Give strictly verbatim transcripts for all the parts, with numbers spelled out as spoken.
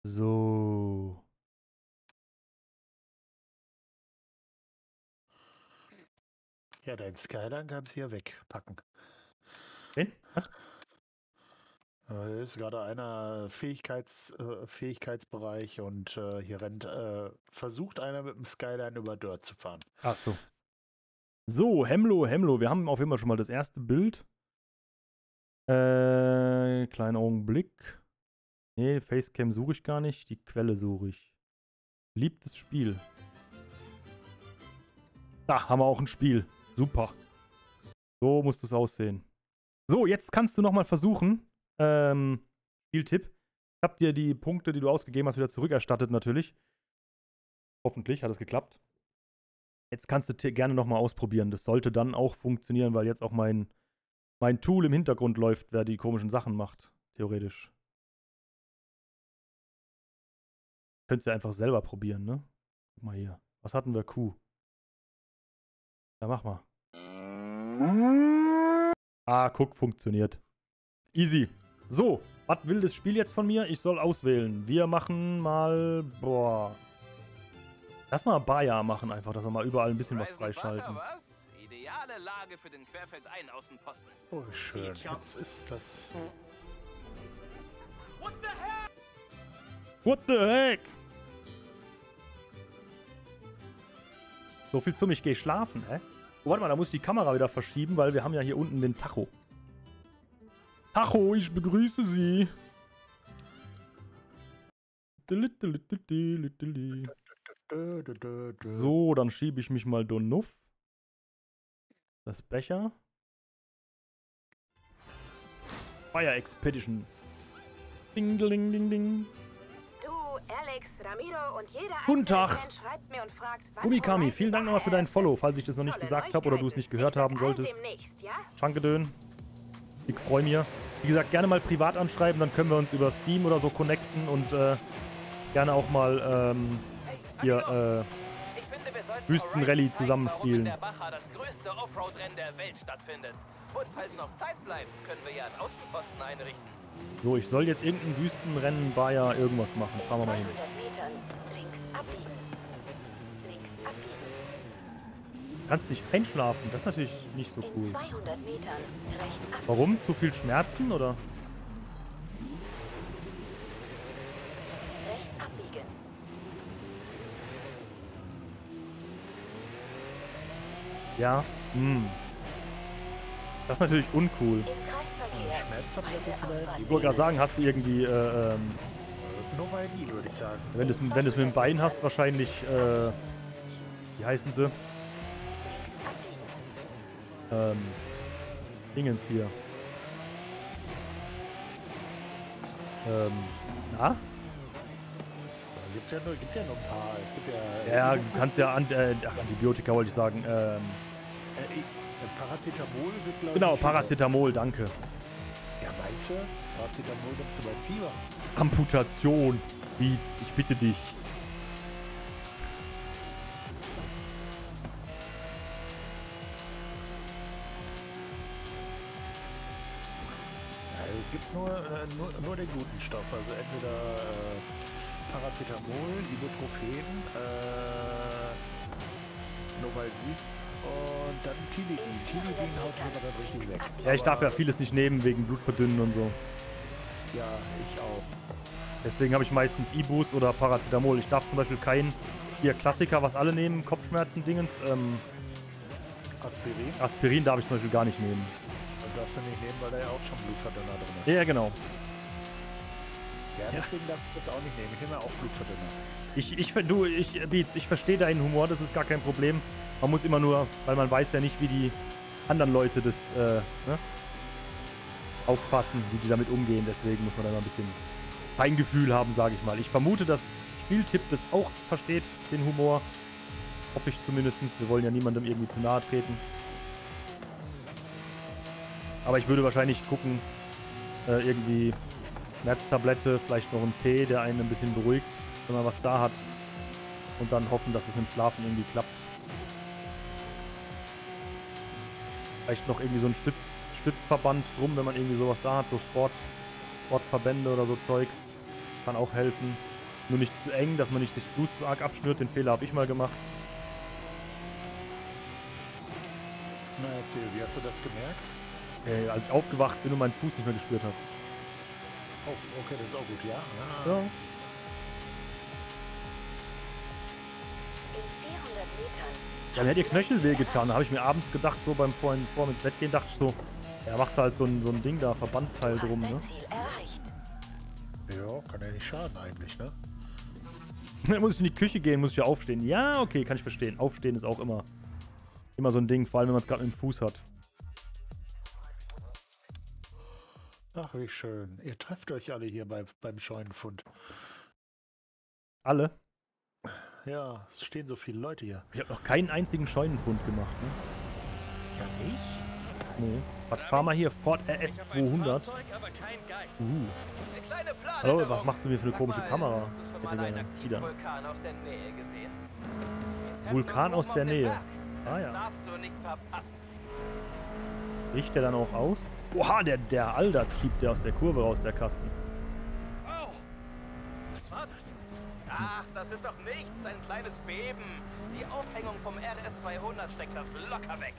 So. Ja, dein Skyline kannst du hier wegpacken. Wen? Was? Äh, ist gerade einer Fähigkeits, äh, Fähigkeitsbereich und äh, hier rennt, äh, versucht einer mit dem Skyline über Dirt zu fahren. Ach so. So, Hemlo, Hemlo. Wir haben auf jeden Fall schon mal das erste Bild. Äh, kleinen Augenblick. Nee, Facecam suche ich gar nicht. Die Quelle suche ich. Beliebtes Spiel. Da haben wir auch ein Spiel. Super. So muss das aussehen. So, jetzt kannst du nochmal versuchen. Ähm, Spieltipp. Ich habe dir die Punkte, die du ausgegeben hast, wieder zurückerstattet natürlich. Hoffentlich hat es geklappt. Jetzt kannst du gerne nochmal ausprobieren. Das sollte dann auch funktionieren, weil jetzt auch mein, mein Tool im Hintergrund läuft, wer die komischen Sachen macht. Theoretisch. Könntest du ja einfach selber probieren, ne? Guck mal hier. Was hatten wir? Q. Ja, mach mal. Ah, guck, funktioniert. Easy. So, was will das Spiel jetzt von mir? Ich soll auswählen. Wir machen mal, boah. Lass mal Baja machen einfach, dass wir mal überall ein bisschen was freischalten. Was? Ideale Lage für den Querfeldein-Außenposten. Oh, schön. Jetzt ist das... What the hell? What the heck? So viel zum, ich gehe schlafen, hä? Oh, warte mal, da muss ich die Kamera wieder verschieben, weil wir haben ja hier unten den Tacho. Tacho, ich begrüße Sie. So, dann schiebe ich mich mal Donuff. Das Becher. Fire Expedition. Ding, ding, ding, ding. Du, Alex, Ramiro und jeder Guten Tag. Fan schreibt mir und fragt, wann Umikami, Horizon vielen Dank nochmal für deinen Follow, falls ich das noch nicht Tolle gesagt habe oder du es nicht gehört haben Neuigkeiten. solltest. Ich sag allen demnächst, ja? Schankedön. Ich freue mich. Wie gesagt, gerne mal privat anschreiben, dann können wir uns über Steam oder so connecten und äh, gerne auch mal ähm, hier äh, Ich finde, wir sollten Wüstenrallye Horizon zeigen, zusammenspielen. warum in der Baja das größte Offroad-Rennen der Welt stattfindet. Und falls noch Zeit bleibt, können wir ja einen Außenposten einrichten. So, ich soll jetzt irgendein Wüstenrennen Baja irgendwas machen. Fahren wir mal hin. zweihundert Metern links abbiegen. Links abbiegen. Du kannst nicht einschlafen, das ist natürlich nicht so In cool. zweihundert Metern rechts abbiegen. Warum? Zu viel Schmerzen oder? Rechts abbiegen. Ja. Hm. Das ist natürlich uncool. Im Kreisverkehr. Schmerztablette Zweite vielleicht? Ich Ausfahrt. wollte gerade sagen, hast du irgendwie, äh, ähm, Novaidin, würde ich sagen. wenn du es wenn du's mit dem Bein hast, wahrscheinlich, äh, wie heißen sie? Links abbiegen. Ähm, Dingens hier. Ähm, na? Gibt ja, nur, gibt ja noch ein paar. Es gibt ja... Ja, du kannst ja, Ant äh, ach, Antibiotika wollte ich sagen, ähm, Äh, äh, Paracetamol wird, glaube genau, ich... Paracetamol, danke. Ja, meinst du? Paracetamol nimmst du beim Fieber. Amputation, Beats, ich bitte dich. Also es gibt nur, äh, nur, nur den guten Stoff. Also entweder äh, Paracetamol, Ibuprofen, äh, Novalgin und dann Tilidin. Tilidin haut mir dann richtig weg. Ja, ich darf ja Aber- vieles nicht nehmen wegen Blutverdünnen und so. Ja, ich auch. Deswegen habe ich meistens E-Boost oder Paracetamol. Ich darf zum Beispiel kein, hier Klassiker, was alle nehmen, Kopfschmerzen-Dingens, ähm, Aspirin. Aspirin darf ich zum Beispiel gar nicht nehmen. Das darfst du nicht nehmen, weil da ja auch schon Blutverdünner drin ist. Ja, genau. Ja, deswegen darf ich das auch nicht nehmen. Ich nehme ja auch Blutverdünner. Ich, ich, ver- du, ich, Beats, ich verstehe deinen Humor, das ist gar kein Problem. Man muss immer nur, weil man weiß ja nicht, wie die anderen Leute das äh, ne, auffassen, wie die damit umgehen. Deswegen muss man da mal ein bisschen Feingefühl haben, sage ich mal. Ich vermute, dass Spieltipp das auch versteht, den Humor. Hoffe ich zumindest. Wir wollen ja niemandem irgendwie zu nahe treten. Aber ich würde wahrscheinlich gucken, äh, irgendwie Schmerztablette, vielleicht noch einen Tee, der einen ein bisschen beruhigt, wenn man was da hat. Und dann hoffen, dass es mit dem Schlafen irgendwie klappt. Vielleicht noch irgendwie so ein Stütz, Stützverband drum, wenn man irgendwie sowas da hat, so Sport, Sportverbände oder so Zeugs. Kann auch helfen. Nur nicht zu eng, dass man nicht sich Blut zu arg abschnürt. Den Fehler habe ich mal gemacht. Na erzähl, wie hast du das gemerkt? Äh, als ich aufgewacht bin und meinen Fuß nicht mehr gespürt habe. Oh, okay, das ist auch gut, ja. Ah. Ja. In vierhundert Metern. Ja, mir hat ihr Knöchel wehgetan. Da habe ich mir abends gedacht, so beim vorhin vor ins Bett gehen, dachte ich so, ja, machst du halt so ein, so ein Ding da, Verbandteil Du hast drum, dein ne? Ziel erreicht. Ja, kann ja nicht schaden eigentlich, ne? Dann muss ich in die Küche gehen, muss ich ja aufstehen. Ja, okay, kann ich verstehen. Aufstehen ist auch immer, immer so ein Ding, vor allem wenn man es gerade mit dem Fuß hat. Ach, wie schön. Ihr trefft euch alle hier bei, beim Scheunenfund. Alle? Ja, es stehen so viele Leute hier. Ich habe noch keinen einzigen Scheunenfund gemacht, ne? Ja, nicht? Nee. Was fahren wir hier? Ford R S zweihundert. Uh. Eine kleine Hallo, Planänderung. was machst du mir für eine Sag komische mal, Kamera? Hast du schon Hätte mal einen gerne aktiven wieder. Vulkan aus der Nähe gesehen? Wir treffen Vulkan uns aus oben der auf dem Nähe. Berg. Ah Das ja. darfst du nicht verpassen. Riecht der dann auch aus? Oha, der, der Alter schiebt der aus der Kurve raus, der Kasten. Wow! Was war das? Ach, das ist doch nichts. Ein kleines Beben. Die Aufhängung vom R S zweihundert steckt das locker weg.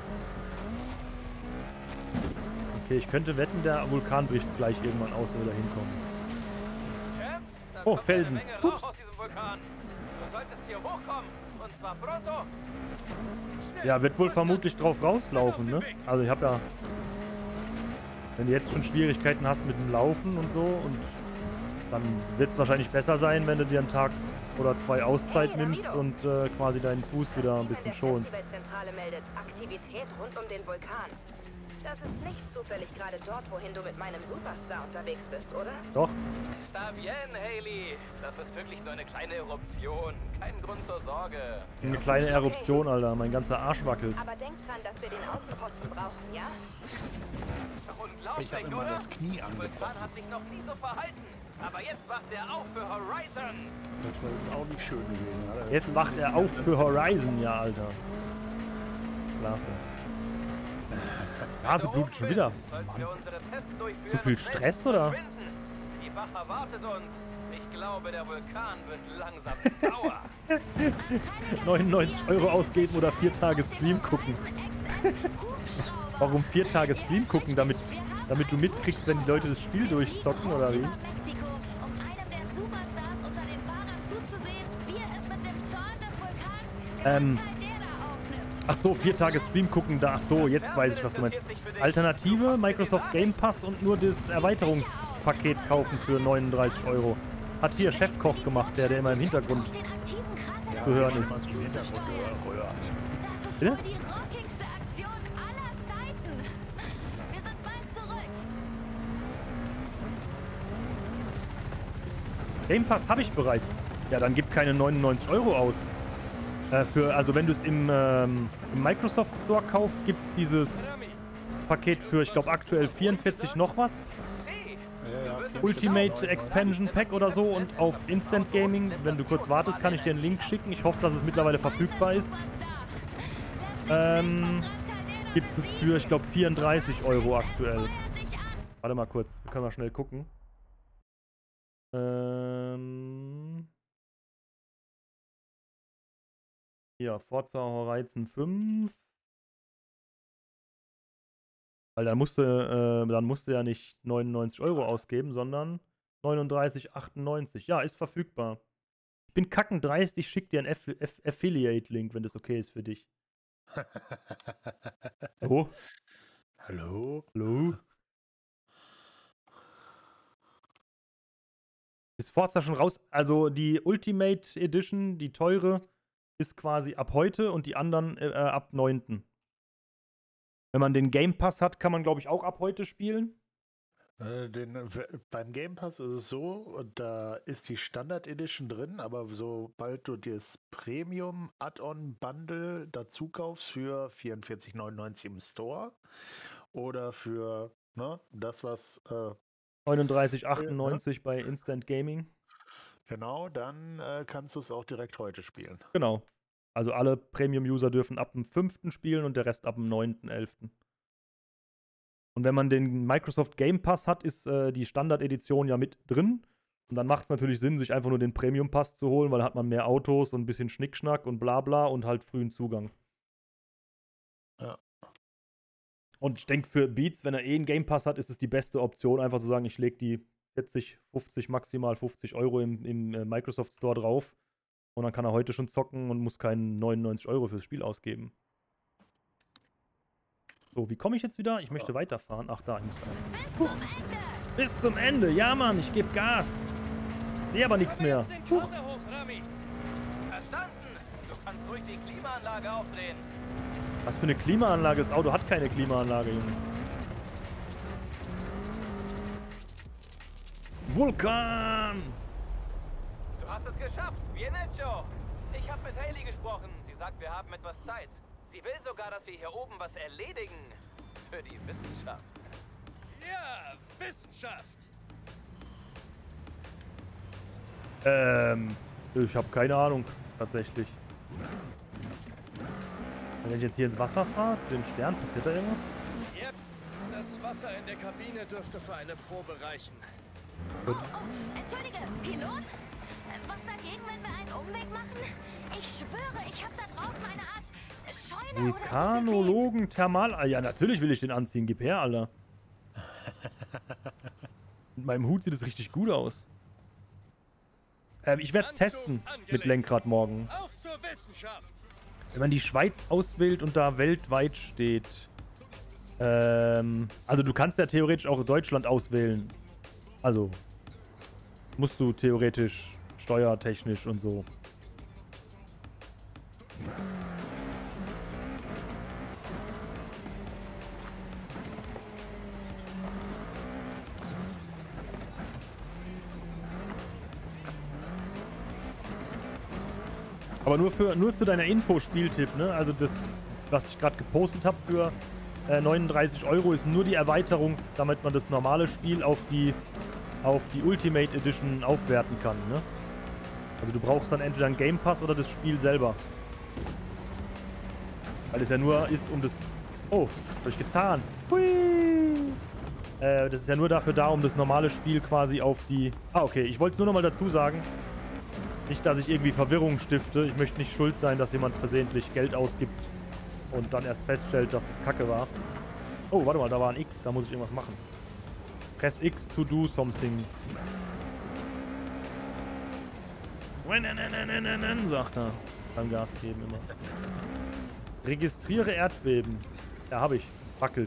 Okay, ich könnte wetten, der Vulkan bricht gleich irgendwann aus, wenn wir da hinkommen. Champ, da Oh, kommt Felsen. eine Menge Rauch Ups. aus diesem Vulkan. Du solltest hier hochkommen. Und zwar pronto. Ja, wird wohl vermutlich drauf rauslaufen, ne? Also ich habe ja... Wenn du jetzt schon Schwierigkeiten hast mit dem Laufen und so, und dann wird es wahrscheinlich besser sein, wenn du dir einen Tag oder zwei Auszeit Hey, nimmst Ramido. und äh, quasi deinen Fuß wieder ein bisschen der schonst. Festivalzentrale meldet Aktivität rund um den Vulkan. Das ist nicht zufällig gerade dort, wohin du mit meinem Superstar unterwegs bist, oder? Doch, Está bien, Haley. Das ist wirklich nur eine kleine Eruption. Kein Grund zur Sorge. eine kleine Eruption, Alter. Mein ganzer Arsch wackelt. Aber denk dran, dass wir den Außenposten brauchen, ja? Unglaublich, Ich habe immer oder? das Knie Der Vulkan angebrochen. hat sich noch nie so verhalten. Aber jetzt wacht er auf für Horizon. Das ist auch nicht schön gewesen. Alter. Jetzt wacht er auf für Horizon, ja, Alter. Klasse. Nase blutet schon wieder. Sollten wir unsere Tests durchführen Zu viel und schnell Stress, oder? verschwinden. Die Wache erwartet uns. Ich glaube, der Vulkan wird langsam sauer. neunundneunzig Euro ausgeben oder vier Tage Stream gucken. Warum vier Tage Stream gucken? Damit, damit du mitkriegst, wenn die Leute das Spiel durchzocken, oder wie? Mexiko, um einem der Superstars unter den Fahrern zuzusehen, wie er es mit dem Zorn des Vulkans Ähm, Caldera aufnimmt. Ach so, vier Tage Stream gucken, da, ach so, jetzt weiß ich, was du meinst. Alternative, Microsoft Game Pass und nur das Erweiterungspaket kaufen für neununddreißig Euro. Hat hier Chefkoch gemacht, der, der immer im Hintergrund Auf den aktiven Krater zu hören ist. Was im Hintergrund gehört. Das ist Bitte? wohl die rockigste Aktion aller Zeiten. Wir sind bald zurück. Game Pass habe ich bereits. Ja, dann gib keine neunundneunzig Euro aus. Äh, für, also wenn du es im, ähm, im Microsoft Store kaufst, gibt es dieses Paket für, ich glaube aktuell vierundvierzig noch was. Ultimate Expansion Pack oder so, und auf Instant Gaming, wenn du kurz wartest, kann ich dir einen Link schicken. Ich hoffe, dass es mittlerweile verfügbar ist. Ähm, gibt es für, ich glaube, vierunddreißig Euro aktuell. Warte mal kurz, wir können mal schnell gucken. Ähm, hier, Forza Horizon fünf. Weil dann musste, äh, dann musste ja nicht neunundneunzig Euro ausgeben, sondern neununddreißig achtundneunzig. Ja, ist verfügbar. Ich bin kackendreist, ich schicke dir einen Aff Aff Affiliate-Link, wenn das okay ist für dich. Oh, Hallo? hallo? Ist Forza schon raus? Also die Ultimate Edition, die teure, ist quasi ab heute und die anderen äh, ab neunten Wenn man den Game Pass hat, kann man, glaube ich, auch ab heute spielen. Äh, Den, w- beim Game Pass ist es so, da ist die Standard Edition drin, aber sobald du das Premium Add-on Bundle dazu kaufst für vierundvierzig neunundneunzig im Store oder für ne, das, was äh, neununddreißig achtundneunzig bei Instant Gaming. genau, dann äh, kannst du es auch direkt heute spielen. Genau. Also alle Premium-User dürfen ab dem fünften spielen und der Rest ab dem neunten elften Und wenn man den Microsoft Game Pass hat, ist äh, die Standard-Edition ja mit drin. Und dann macht es natürlich Sinn, sich einfach nur den Premium-Pass zu holen, weil dann hat man mehr Autos und ein bisschen Schnickschnack und bla bla und halt frühen Zugang. Ja. Und ich denke, für Beats, wenn er eh einen Game Pass hat, ist es die beste Option, einfach zu sagen, ich lege die vierzig, fünfzig, maximal fünfzig Euro im, im äh, Microsoft Store drauf. Und dann kann er heute schon zocken und muss keinen neunundneunzig Euro fürs Spiel ausgeben. So, wie komme ich jetzt wieder? Ich möchte weiterfahren. Ach, da, ich muss da. Bis zum Ende! Bis zum Ende. Ja, Mann, ich gebe Gas. Sehe aber nichts mehr. Huch. Verstanden. Du kannst ruhig die Klimaanlage aufdrehen. Was für eine Klimaanlage? Das Auto hat keine Klimaanlage, Junge. Vulkan! Du hast es geschafft. Bien hecho. Ich habe mit Haley gesprochen. Sie sagt, wir haben etwas Zeit. Sie will sogar, dass wir hier oben was erledigen. Für die Wissenschaft. Ja, Wissenschaft. Ähm, ich habe keine Ahnung, tatsächlich. Wenn ich jetzt hier ins Wasser fahre, den Stern, passiert da irgendwas? Yep, das Wasser in der Kabine dürfte für eine Probe reichen. Oh, oh, entschuldige, Pilot? Äh, Was dagegen, wenn wir einen Umweg machen? Ich schwöre, ich habe da draußen eine Art Scheune oder so gesehen. Vulkanologen, Thermal... Ah, ja, natürlich will ich den anziehen. Gib her, Alter. Mit meinem Hut sieht es richtig gut aus. Ähm, ich werde es testen mit Lenkrad morgen. Auf zur Wissenschaft. Wenn man die Schweiz auswählt und da weltweit steht. Ähm, also du kannst ja theoretisch auch Deutschland auswählen. Also musst du theoretisch steuertechnisch und so. Aber nur für nur zu deiner Info Spieltipp, ne? Also das, was ich gerade gepostet habe für äh, neununddreißig Euro, ist nur die Erweiterung, damit man das normale Spiel auf die auf die Ultimate Edition aufwerten kann, ne? Also du brauchst dann entweder einen Game Pass oder das Spiel selber. Weil es ja nur ist, um das... Oh, was hab ich getan? Hui! Äh, das ist ja nur dafür da, um das normale Spiel quasi auf die... Ah, okay. Ich wollte nur noch mal dazu sagen, nicht, dass ich irgendwie Verwirrung stifte. Ich möchte nicht schuld sein, dass jemand versehentlich Geld ausgibt und dann erst feststellt, dass es Kacke war. Oh, warte mal, da war ein X. Da muss ich irgendwas machen. Press X to do something. Sagt er. Beim Gas geben immer. Registriere Erdbeben. Ja, habe ich. Wackelt.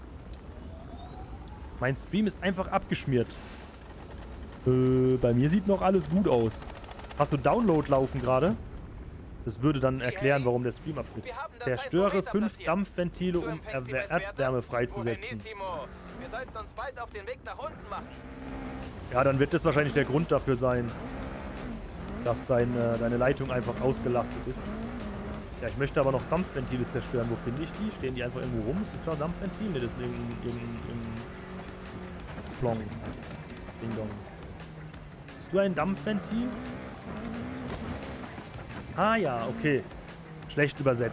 Mein Stream ist einfach abgeschmiert. Äh, bei mir sieht noch alles gut aus. Hast du Download laufen gerade? Das würde dann erklären, warum der Stream abschmiert. Zerstöre fünf Dampfventile, um Erwer- Erdwärme freizusetzen. Wir sollten uns bald auf den Weg nach unten machen. Ja, dann wird das wahrscheinlich der Grund dafür sein, dass dein, äh, deine Leitung einfach ausgelastet ist. Ja, ich möchte aber noch Dampfventile zerstören. Wo finde ich die? Stehen die einfach irgendwo rum? Ist das da ein Dampfventil? Ne, das ist irgendein... Plong. Ding Dong. Bist du ein Dampfventil? Ah ja, okay. Schlecht übersetzt.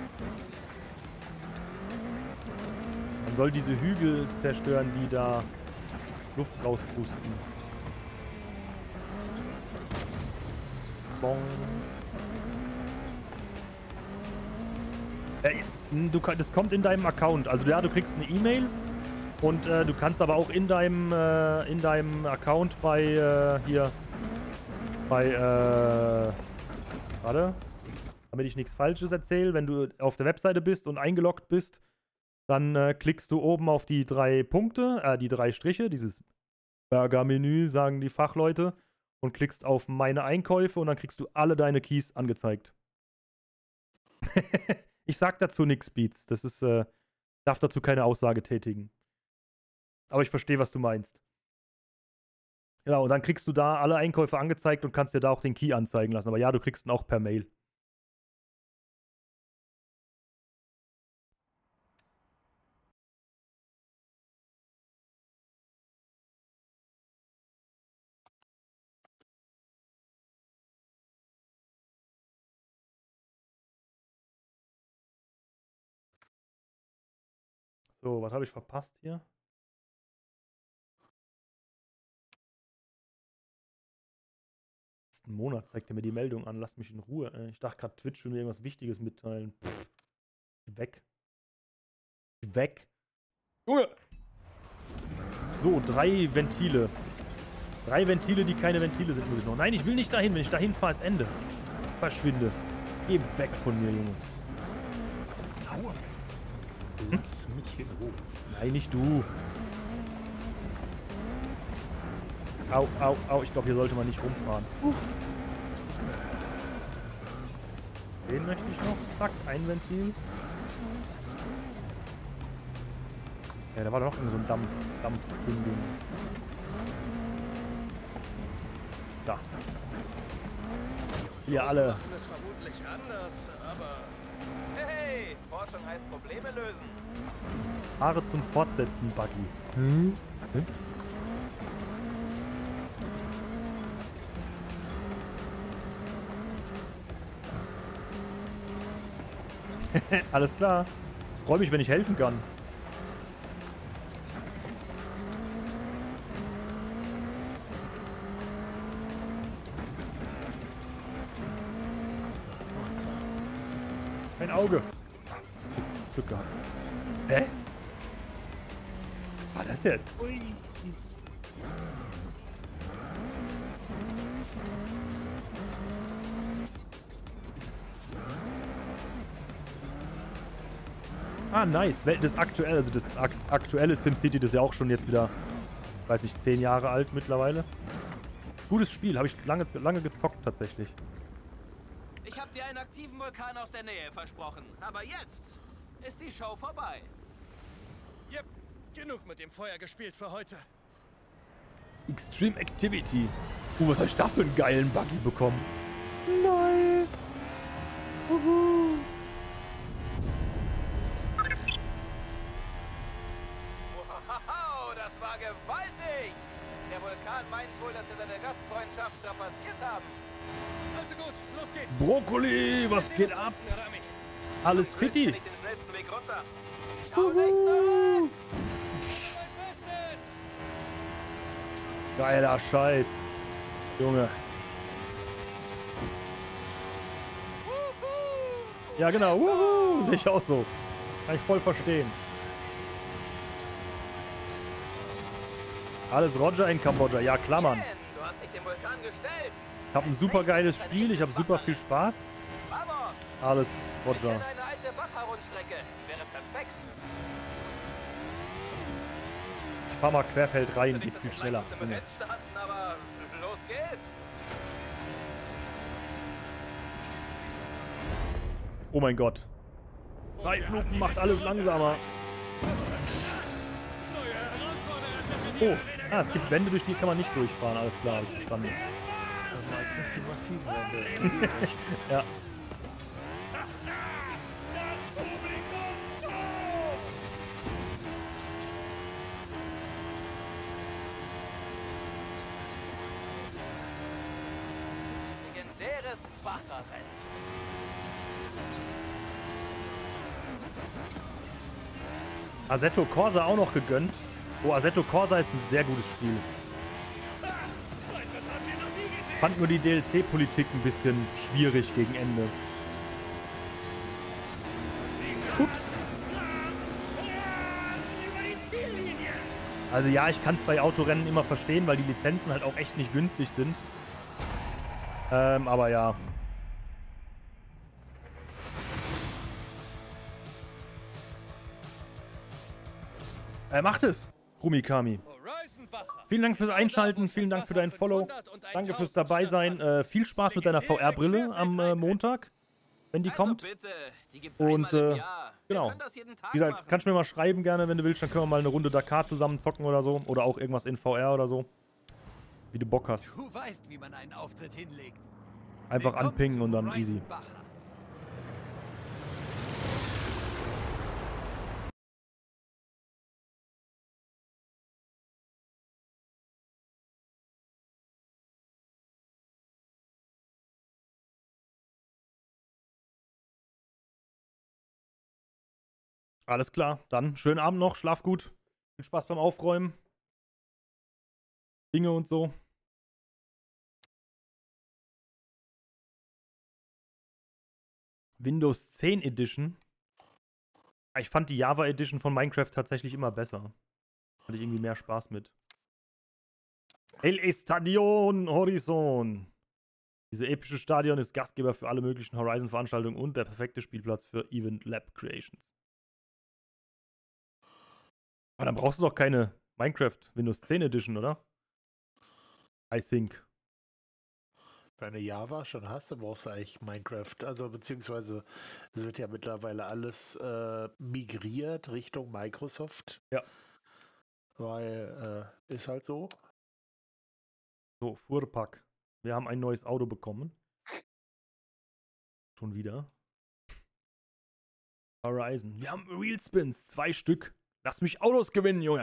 Man soll diese Hügel zerstören, die da Luft rauspusten. Bong. Äh, du, das kommt in deinem Account. Also ja, du kriegst eine E-Mail und äh, du kannst aber auch in deinem äh, in deinem Account bei äh, hier bei äh, warte, damit ich nichts Falsches erzähle, wenn du auf der Webseite bist und eingeloggt bist, dann äh, klickst du oben auf die drei Punkte, äh, die drei Striche, dieses Burger-Menü, sagen die Fachleute, und klickst auf meine Einkäufe und dann kriegst du alle deine Keys angezeigt. Ich sag dazu nichts, Beats. Das ist, äh, darf dazu keine Aussage tätigen. Aber ich verstehe, was du meinst. Genau, und dann kriegst du da alle Einkäufe angezeigt und kannst dir da auch den Key anzeigen lassen. Aber ja, du kriegst ihn auch per Mail. So, was habe ich verpasst hier? Letzten Monat zeigt er mir die Meldung an. Lass mich in Ruhe. Äh, Ich dachte gerade, Twitch will mir irgendwas Wichtiges mitteilen. Pff. Weg. Weg. Junge! So, drei Ventile. Drei Ventile, die keine Ventile sind, muss ich noch. Nein, ich will nicht dahin. Wenn ich dahin fahre, ist Ende. Verschwinde. Geh weg von mir, Junge. Aua. Lass mich in Ruhe. Nein, nicht du. Au, au, au. Ich glaube, hier sollte man nicht rumfahren. Uh. Den möchte ich noch. Zack, ein Ventil. Ja, da war doch noch so ein Dampf, Dampfding. Da. Hier alle. machen es vermutlich anders, aber Hey, Forschung heißt Probleme lösen. Haare zum Fortsetzen, Buggy. Hm? Hm? Alles klar. Freue mich, wenn ich helfen kann. Ein Auge. Glück gehabt. Hä? Was war das jetzt? Ui. Ah, nice. Das aktuelle, also das ak aktuelle SimCity, das ist ja auch schon jetzt wieder, weiß nicht, zehn Jahre alt mittlerweile. Gutes Spiel, habe ich lange, lange gezockt tatsächlich. Ich habe dir einen aktiven Vulkan aus der Nähe versprochen. Aber jetzt ist die Show vorbei. yep, genug mit dem Feuer gespielt für heute. Extreme Activity. Uh, was habe ich da für einen geilen Buggy bekommen? Nice. Uhu. Wow, das war gewaltig! Der Vulkan meint wohl, dass wir seine Gastfreundschaft strapaziert haben. Also gut, los geht's. Brokkoli, was Wir sehen geht uns ab? unten, Rami. Alles Glück fitti. finde ich den schnellsten Weg runter. Schau nicht zurück! Mein Bestes. Geiler Scheiß. Junge. Ja, genau. Wuhu. Sehe ich auch so. Kann ich voll verstehen. Alles Roger in Kambodscha. Ja, klar, Mann. Jens, du hast dich dem Vulkan gestellt. Ich habe ein super geiles Spiel. Ich habe super viel Spaß. Vamos! Alles Ich Roger. kenne eine alte Bacher-Rundstrecke. Wäre perfekt. Ich fahr mal querfeld rein. Nicht, Geht dass viel wir schneller. gleich mit dem Rennen starten, aber los geht's. Oh mein Gott. Zeitlupen macht alles langsamer. Neue Herausforderer sind Oh, ah, es gibt Wände, durch die kann man nicht durchfahren. Alles klar, hab ich verstanden. Also meistens die massiven Wände. Ja. das Publikum tot! Legendäres Bacher-Rennen. Assetto Corsa auch noch gegönnt. Oh, Assetto Corsa ist ein sehr gutes Spiel. Fand nur die D L C-Politik ein bisschen schwierig gegen Ende. Ups. Also ja, ich kann es bei Autorennen immer verstehen, weil die Lizenzen halt auch echt nicht günstig sind. Ähm, aber ja. Er macht es, Rumikami. Horizon Bacher. Vielen Dank fürs Einschalten, vielen Dank für dein Follow. Danke fürs Dabeisein. Äh, viel Spaß mit deiner V R-Brille am äh, Montag, wenn die Also kommt. bitte, die gibt's Und, einmal im äh, Jahr. Wir genau. können das jeden Tag Wie gesagt, machen. kannst du mir mal schreiben gerne, wenn du willst. Dann können wir mal eine Runde Dakar zusammen zocken oder so. Oder auch irgendwas in V R oder so. Wie du Bock hast. Du weißt, wie man einen Auftritt hinlegt. Einfach Willkommen anpingen zu und dann Horizon easy. Bacher. Alles klar, dann schönen Abend noch, schlaf gut. Viel Spaß beim Aufräumen. Dinge und so. Windows zehn Edition. Ich fand die Java Edition von Minecraft tatsächlich immer besser. Hatte ich irgendwie mehr Spaß mit. El Estadio Horizon. Diese epische Stadion ist Gastgeber für alle möglichen Horizon-Veranstaltungen und der perfekte Spielplatz für Event Lab Creations. Aber dann brauchst du doch keine Minecraft Windows zehn Edition, oder? I think. Wenn du Java schon hast, dann brauchst du eigentlich Minecraft. Also beziehungsweise es wird ja mittlerweile alles äh, migriert Richtung Microsoft. Ja. Weil äh, ist halt so. So, Fuhrpark. Wir haben ein neues Auto bekommen. Schon wieder. Horizon. Wir haben Wheelspins. Zwei Stück. Lass mich Autos gewinnen, Junge.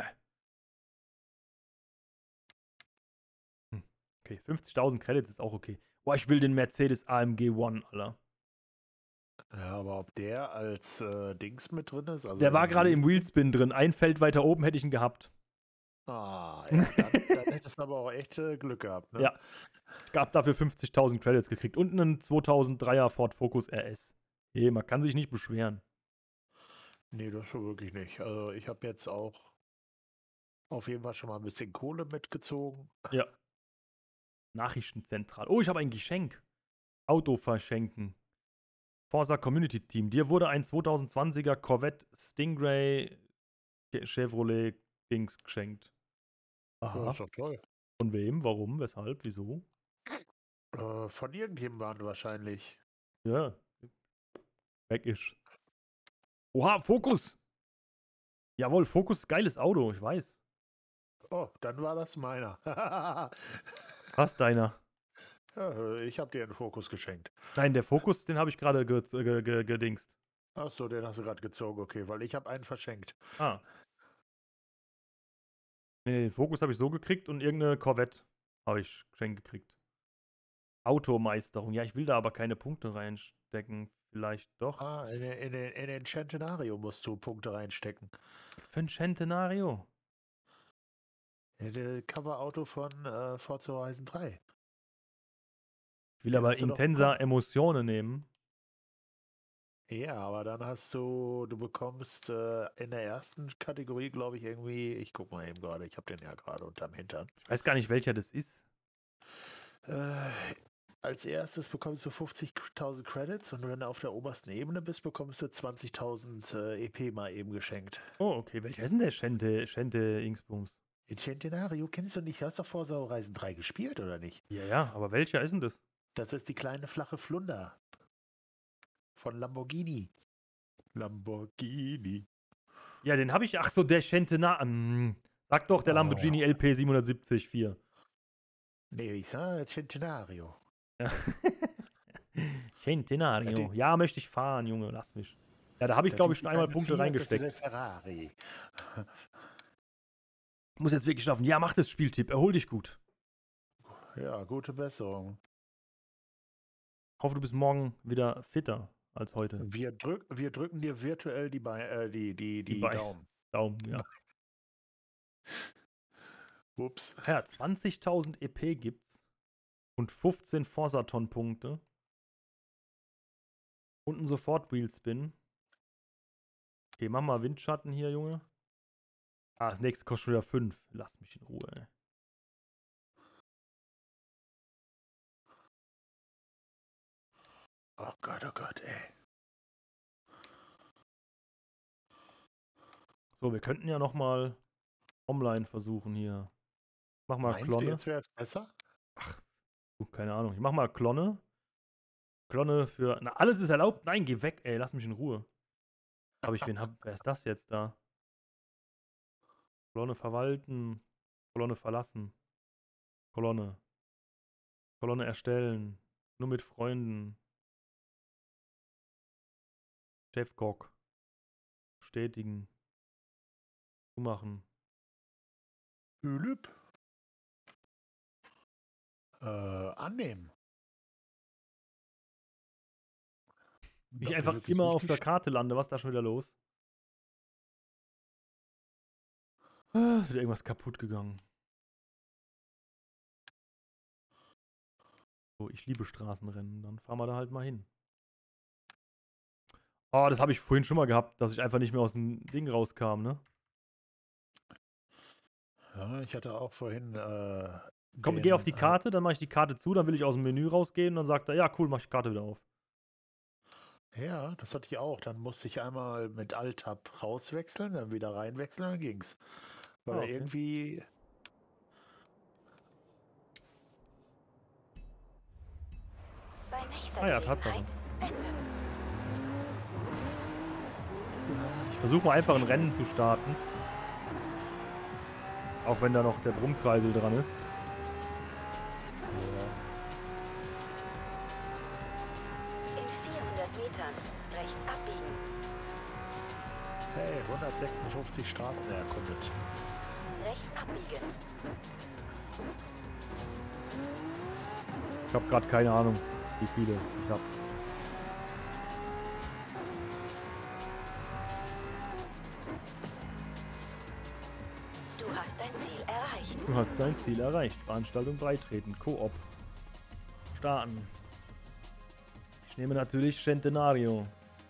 Hm. Okay, fünfzigtausend Credits ist auch okay. Boah, ich will den Mercedes A M G One, Alter. Ja, aber ob der als äh, Dings mit drin ist? Also Der war gerade im Wheelspin drin. Ein Feld weiter oben hätte ich ihn gehabt. Ah, ja, dann, dann hättest du aber auch echt äh, Glück gehabt, ne? Ja. Ich habe dafür fünfzigtausend Credits gekriegt. Und einen zweitausenddreier Ford Focus R S. Hey, man kann sich nicht beschweren. Nee, das schon wirklich nicht. Also ich habe jetzt auch auf jeden Fall schon mal ein bisschen Kohle mitgezogen. Ja. Nachrichtenzentral. Oh, ich habe ein Geschenk. Auto verschenken. Forza Community Team. Dir wurde ein zweitausendzwanziger Corvette Stingray Chevrolet Dings geschenkt. Ja, Aha. ist doch toll. Von wem? Warum? Weshalb? Wieso? Äh, von irgendjemandem wahrscheinlich. Ja. Weg ist. Oha, Focus! Jawohl, Focus, geiles Auto, ich weiß. Oh, dann war das meiner. Was, deiner? Ja, ich habe dir einen Fokus geschenkt. Nein, der Focus, den habe ich gerade ge ge ge gedingst. Achso, den hast du gerade gezogen, okay, weil ich habe einen verschenkt. Ah. Nee, den Focus habe ich so gekriegt und irgendeine Corvette habe ich geschenkt gekriegt. Automeisterung. Ja, ich will da aber keine Punkte reinstecken. Vielleicht doch. Ah, in, den- in, den- in den Centenario musst du Punkte reinstecken. Für ein Centenario. In das Coverauto von äh, Forza Horizon drei. Ich will Den aber hast du doch Intensa bekommen. Emotionen nehmen. Ja, aber dann hast du, du bekommst äh, in der ersten Kategorie, glaube ich, irgendwie, ich guck mal eben gerade, ich habe den ja gerade unterm Hintern. Ich weiß gar nicht, welcher das ist. Äh, als erstes bekommst du fünfzigtausend Credits und wenn du auf der obersten Ebene bist, bekommst du zwanzigtausend äh, E P mal eben geschenkt. Oh, okay. Welcher ist denn der Schente, Schente Ingsbums? In Centenario kennst du nicht, hast doch Forza Horizon drei gespielt, oder nicht? Ja, ja, aber welcher ist denn das? Das ist die kleine flache Flunder. Von Lamborghini. Lamborghini. Ja, den habe ich. Ach so, der Centenario. Hm. Sag doch, der Oh. Lamborghini L P siebenhundertsiebzig vier. Nee, ich sag Centenario. Ja. Centenario. Ja, die- Ja, möchte ich fahren, Junge, lass mich. Ja, da habe ich, glaube ich, schon einmal Punkte Das ist reingesteckt. der Ferrari. Muss jetzt wirklich schaffen. Ja, mach das Spieltipp. Erhol dich gut. Ja, gute Besserung. Hoffe, du bist morgen wieder fitter als heute. Wir, drück, wir drücken dir virtuell die, Bei äh, die, die, die, Bei- Daumen. Daumen, ja. Ups. Ja, zwanzigtausend E P gibt's. Und fünfzehn Forsaton-Punkte. Und ein Sofort-Wheelspin. Okay, mach mal Windschatten hier, Junge. Ah, das nächste kostet schon wieder fünf. Lass mich in Ruhe, ey. Oh Gott, oh Gott, ey. So, wir könnten ja noch mal online versuchen hier. Mach mal Meinst du, Klonne. jetzt wäre es besser? Uh, keine Ahnung. Ich mach mal Klonne. Klonne für. Na, alles ist erlaubt. Nein, geh weg, ey. Lass mich in Ruhe. Hab ich wen? Hab, wer ist das jetzt da? Kolonne verwalten. Kolonne verlassen. Kolonne. Kolonne erstellen. Nur mit Freunden. Chefcock. Bestätigen. Zumachen. Philipp? Äh, annehmen. Ich Ob du einfach wirklich immer auf der richtig- Karte lande. Was ist da schon wieder los? Ah, ist wieder irgendwas kaputt gegangen. So, ich liebe Straßenrennen. Dann fahren wir da halt mal hin. Oh, das habe ich vorhin schon mal gehabt, dass ich einfach nicht mehr aus dem Ding rauskam, ne? Ja, ich hatte auch vorhin. Äh, Komm, den, geh auf die äh, Karte, dann mache ich die Karte zu, dann will ich aus dem Menü rausgehen und dann sagt er, ja, cool, mach ich die Karte wieder auf. Ja, das hatte ich auch. Dann musste ich einmal mit Alt-Tab rauswechseln, dann wieder reinwechseln, dann ging's. Weil Ah, er okay. irgendwie. Bei nächster Ah ja, Tatsache. Gelegenheit wenden. Ich versuche mal einfach ein Rennen zu starten. Auch wenn da noch der Brummkreisel dran ist. In vierhundert Metern rechts abbiegen. Hey, hundertsechsundfünfzig Straßen erkundet. Rechts abbiegen. Ich habe gerade keine Ahnung, wie viele ich habe. Du hast dein Ziel erreicht. Du hast dein Ziel erreicht. Veranstaltung beitreten. Koop. Starten. Ich nehme natürlich Centenario.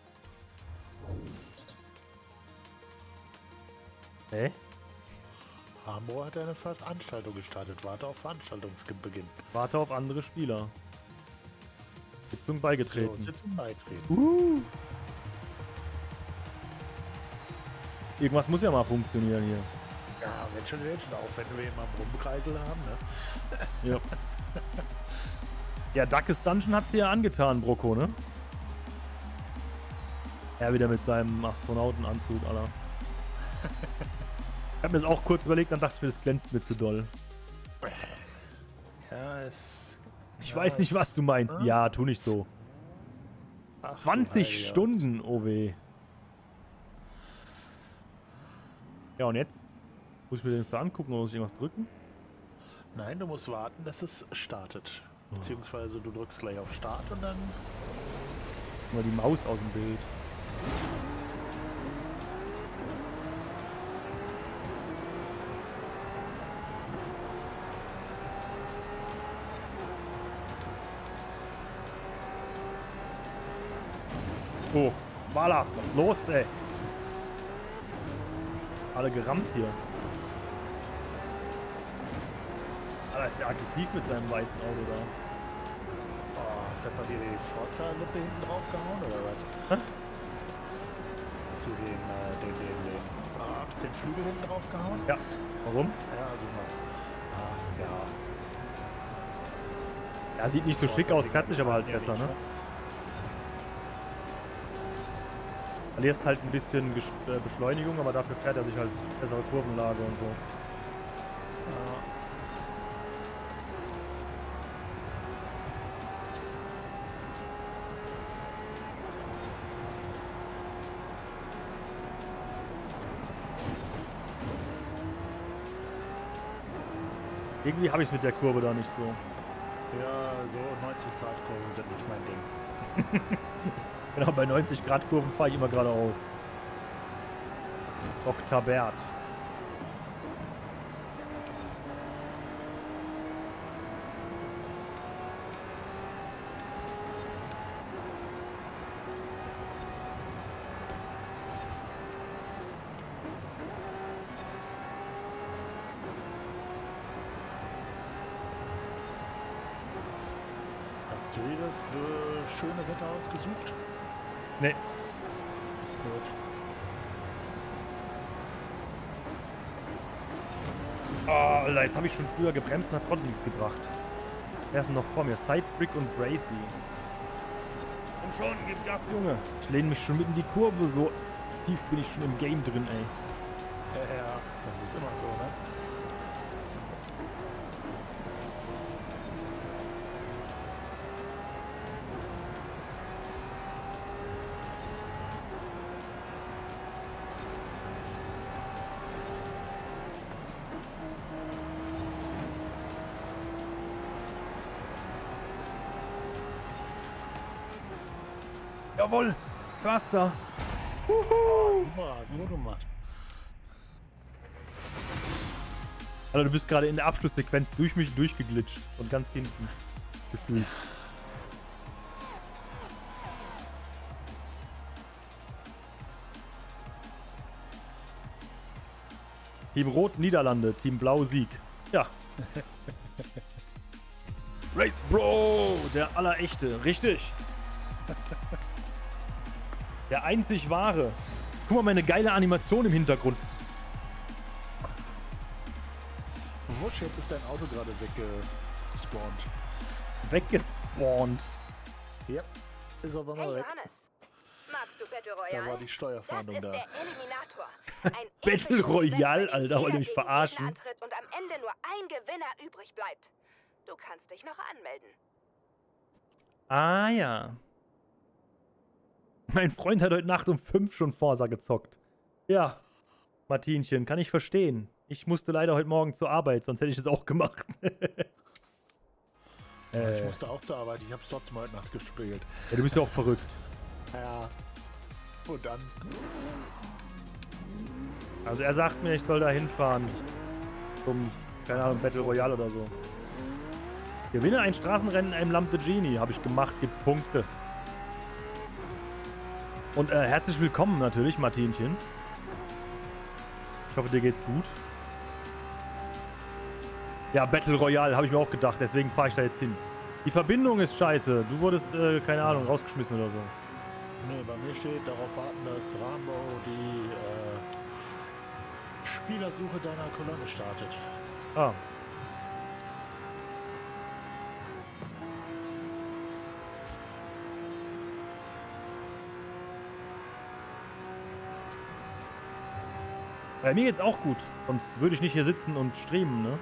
Hä? Hamburg hat eine Veranstaltung gestartet. Warte auf Veranstaltungsbeginn. Warte auf andere Spieler. Sitzung So, beigetreten. Sitzung beitreten. Uh. Irgendwas muss ja mal funktionieren hier. Ja, wenn schon, wenn schon. Auch wenn wir immer einen Rumkreisel haben, ne? Ja. Ja, Darkest Dungeon hat's dir ja angetan, Brocco, ne? Er wieder mit seinem Astronautenanzug, Alter. Ich hab mir das auch kurz überlegt, dann dachte ich mir, das glänzt mir zu doll. Ja, es. Ich ja, weiß nicht, es- was du meinst. Ah. Ja, tu nicht so. Ach, du zwanzig Heiliger. Stunden, oh weh. Ja, und jetzt? Muss ich mir das da angucken oder muss ich irgendwas drücken? Nein, du musst warten, dass es startet. Oh. Beziehungsweise du drückst gleich auf Start und dann. Mal die Maus aus dem Bild. Oh, Wala, was ist los, ey? Alle gerammt hier. Alter, ist der aggressiv mit seinem weißen Auto da. Oh, hast du mal wieder die Forza-Lippe hinten drauf gehauen oder was? Hä? Hast du den, äh, den, den, den, ah, hast du den Flügel hinten drauf gehauen? Ja, warum? Ja, super. Ah, ja. Ja, sieht nicht so schick aus, fährt sich aber halt Ja, besser, nicht, ne? Verlierst halt ein bisschen Ges äh, Beschleunigung, aber dafür fährt er sich halt bessere Kurvenlage und so. Ja. Irgendwie habe ich mit der Kurve da nicht so. Ja, so neunzig Grad Kurven sind nicht mein Ding. Genau, bei neunzig Grad Kurven fahre ich immer geradeaus. Oktabert. Hast du dir das äh, schöne Wetter ausgesucht? Ne, Gut. oh, Alter, jetzt habe ich schon früher gebremst und hat trotzdem nichts gebracht. Wer ist denn noch vor mir? Sidebrick und Bracy. Komm schon, gib Gas, Junge. Ich lehne mich schon mitten in die Kurve, so tief bin ich schon im Game drin, ey. Ja, ja, das ist immer so, ne? Jawohl, Förster. Super, gut gemacht. Also du bist gerade in der Abschlusssequenz durch mich durchgeglitscht. Von ganz hinten. Gefühlt. Team Rot Niederlande, Team Blau Sieg. Ja. Race Bro, der allerechte, richtig. Der einzig wahre. Guck mal, meine geile Animation im Hintergrund. Wusch, jetzt ist dein Auto gerade weggespawnt. Weggespawnt. Ja, ist auf einmal Hey weg. Johannes, magst du Battle Da war Royale? die Das Steuerfahndung ist da. der Eliminator. Das Ein Battle episches Royale, Event, bei dem Alter, wollt ihr jeder mich gegen jeden verarschen? antritt und am Ende nur ein Gewinner übrig bleibt. Du kannst dich noch anmelden. Ah ja. Mein Freund hat heute Nacht um fünf schon Forza gezockt. Ja, Martinchen, kann ich verstehen. Ich musste leider heute Morgen zur Arbeit, sonst hätte ich es auch gemacht. Ich äh, musste auch zur Arbeit, ich hab's trotzdem heute Nacht gespielt. ja, du bist ja auch verrückt. Ja. Und dann? Also er sagt mir, ich soll da hinfahren. Zum, keine Ahnung, Battle Royale oder so. Gewinne ein Straßenrennen in einem Lamborghini. Habe ich gemacht, gibt Punkte. Und äh, herzlich willkommen natürlich, Martinchen. Ich hoffe, dir geht's gut. Ja, Battle Royale habe ich mir auch gedacht, deswegen fahre ich da jetzt hin. Die Verbindung ist scheiße. Du wurdest, äh, keine Ahnung, rausgeschmissen oder so. Nee, bei mir steht darauf warten, dass Rambo die äh, Spielersuche deiner Kolonne startet. Ah. Äh, mir geht's auch gut. Sonst würde ich nicht hier sitzen und streamen, ne?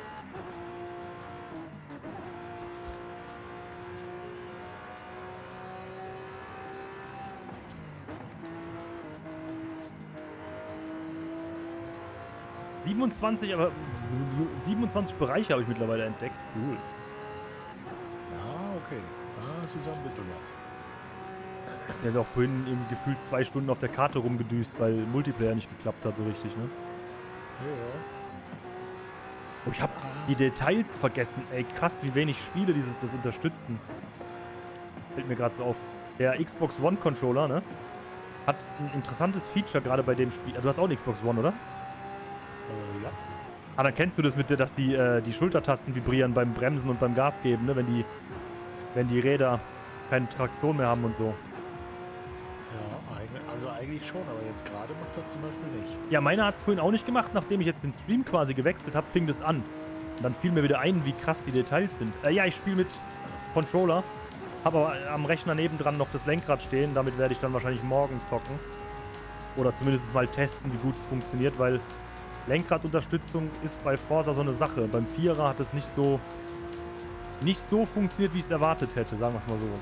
siebenundzwanzig, aber siebenundzwanzig Bereiche habe ich mittlerweile entdeckt. Cool. Ja, okay. Das ist ein bisschen was. Der ist auch vorhin eben gefühlt zwei Stunden auf der Karte rumgedüst, weil Multiplayer nicht geklappt hat so richtig, ne? Ja. Oh, ich habe die Details vergessen. Ey, krass, wie wenig Spiele dieses das unterstützen. Fällt mir gerade so auf. Der Xbox One Controller, ne? Hat ein interessantes Feature gerade bei dem Spiel. Also, du hast auch einen Xbox One, oder? Äh, ja. Ah, dann kennst du das mit der, dass die, äh, die Schultertasten vibrieren beim Bremsen und beim Gas geben, ne? Wenn die, wenn die Räder keine Traktion mehr haben und so. Ja, eigentlich, also eigentlich schon, aber jetzt gerade macht das zum Beispiel nicht. Ja, meine hat es vorhin auch nicht gemacht. Nachdem ich jetzt den Stream quasi gewechselt habe, fing das an. Und dann fiel mir wieder ein, wie krass die Details sind. Äh, ja, ich spiele mit Controller. Habe aber am Rechner nebendran noch das Lenkrad stehen. Damit werde ich dann wahrscheinlich morgen zocken. Oder zumindest mal testen, wie gut es funktioniert, weil Lenkradunterstützung ist bei Forza so eine Sache. Beim Vierer hat es nicht so nicht so funktioniert, wie ich es erwartet hätte, sagen wir es mal so.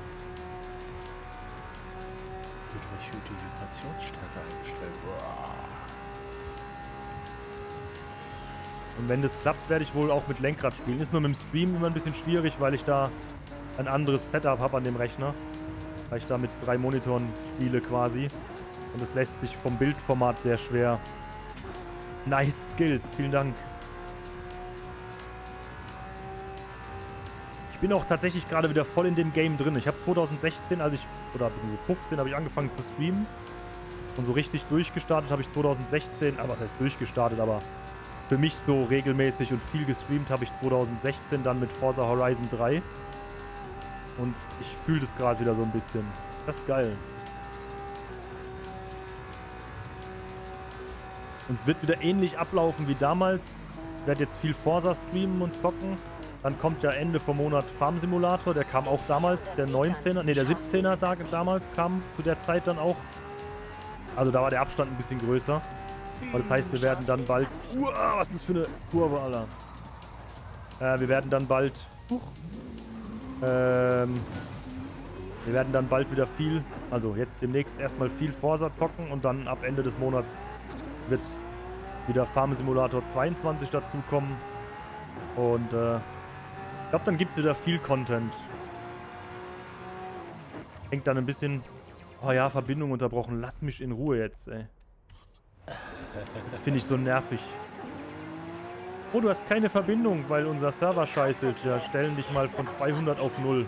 Wird euch die Vibrationsstärke eingestellt. Boah. Und wenn das klappt, werde ich wohl auch mit Lenkrad spielen. Ist nur mit dem Stream immer ein bisschen schwierig, weil ich da ein anderes Setup habe an dem Rechner. Weil ich da mit drei Monitoren spiele quasi. Und es lässt sich vom Bildformat sehr schwer. Nice Skills, vielen Dank. Ich bin auch tatsächlich gerade wieder voll in dem Game drin. Ich habe zwanzig sechzehn, als ich, oder zwanzig fünfzehn habe ich angefangen zu streamen. Und so richtig durchgestartet habe ich zwanzig sechzehn, aber das heißt durchgestartet, aber für mich so regelmäßig und viel gestreamt habe ich zwanzig sechzehn dann mit Forza Horizon drei. Und ich fühle das gerade wieder so ein bisschen. Das ist geil. Und es wird wieder ähnlich ablaufen wie damals. Ich werde jetzt viel Forza streamen und zocken. Dann kommt ja Ende vom Monat Farm Simulator. Der kam auch damals, der neunzehner, ne der siebzehner damals kam zu der Zeit dann auch. Also da war der Abstand ein bisschen größer. Aber das heißt, wir werden dann bald... Uah, was ist das für eine Kurve, Alter? Äh, wir werden dann bald... Huch, ähm, wir werden dann bald wieder viel... Also jetzt demnächst erstmal viel Forza zocken und dann ab Ende des Monats wird wieder Farm Simulator zweiundzwanzig dazukommen. Und äh, ich glaube, dann gibt es wieder viel Content. Hängt dann ein bisschen... Oh ja, Verbindung unterbrochen. Lass mich in Ruhe jetzt, ey. Das finde ich so nervig. Oh, du hast keine Verbindung, weil unser Server scheiße ist. Wir stellen dich mal von zweihundert auf null.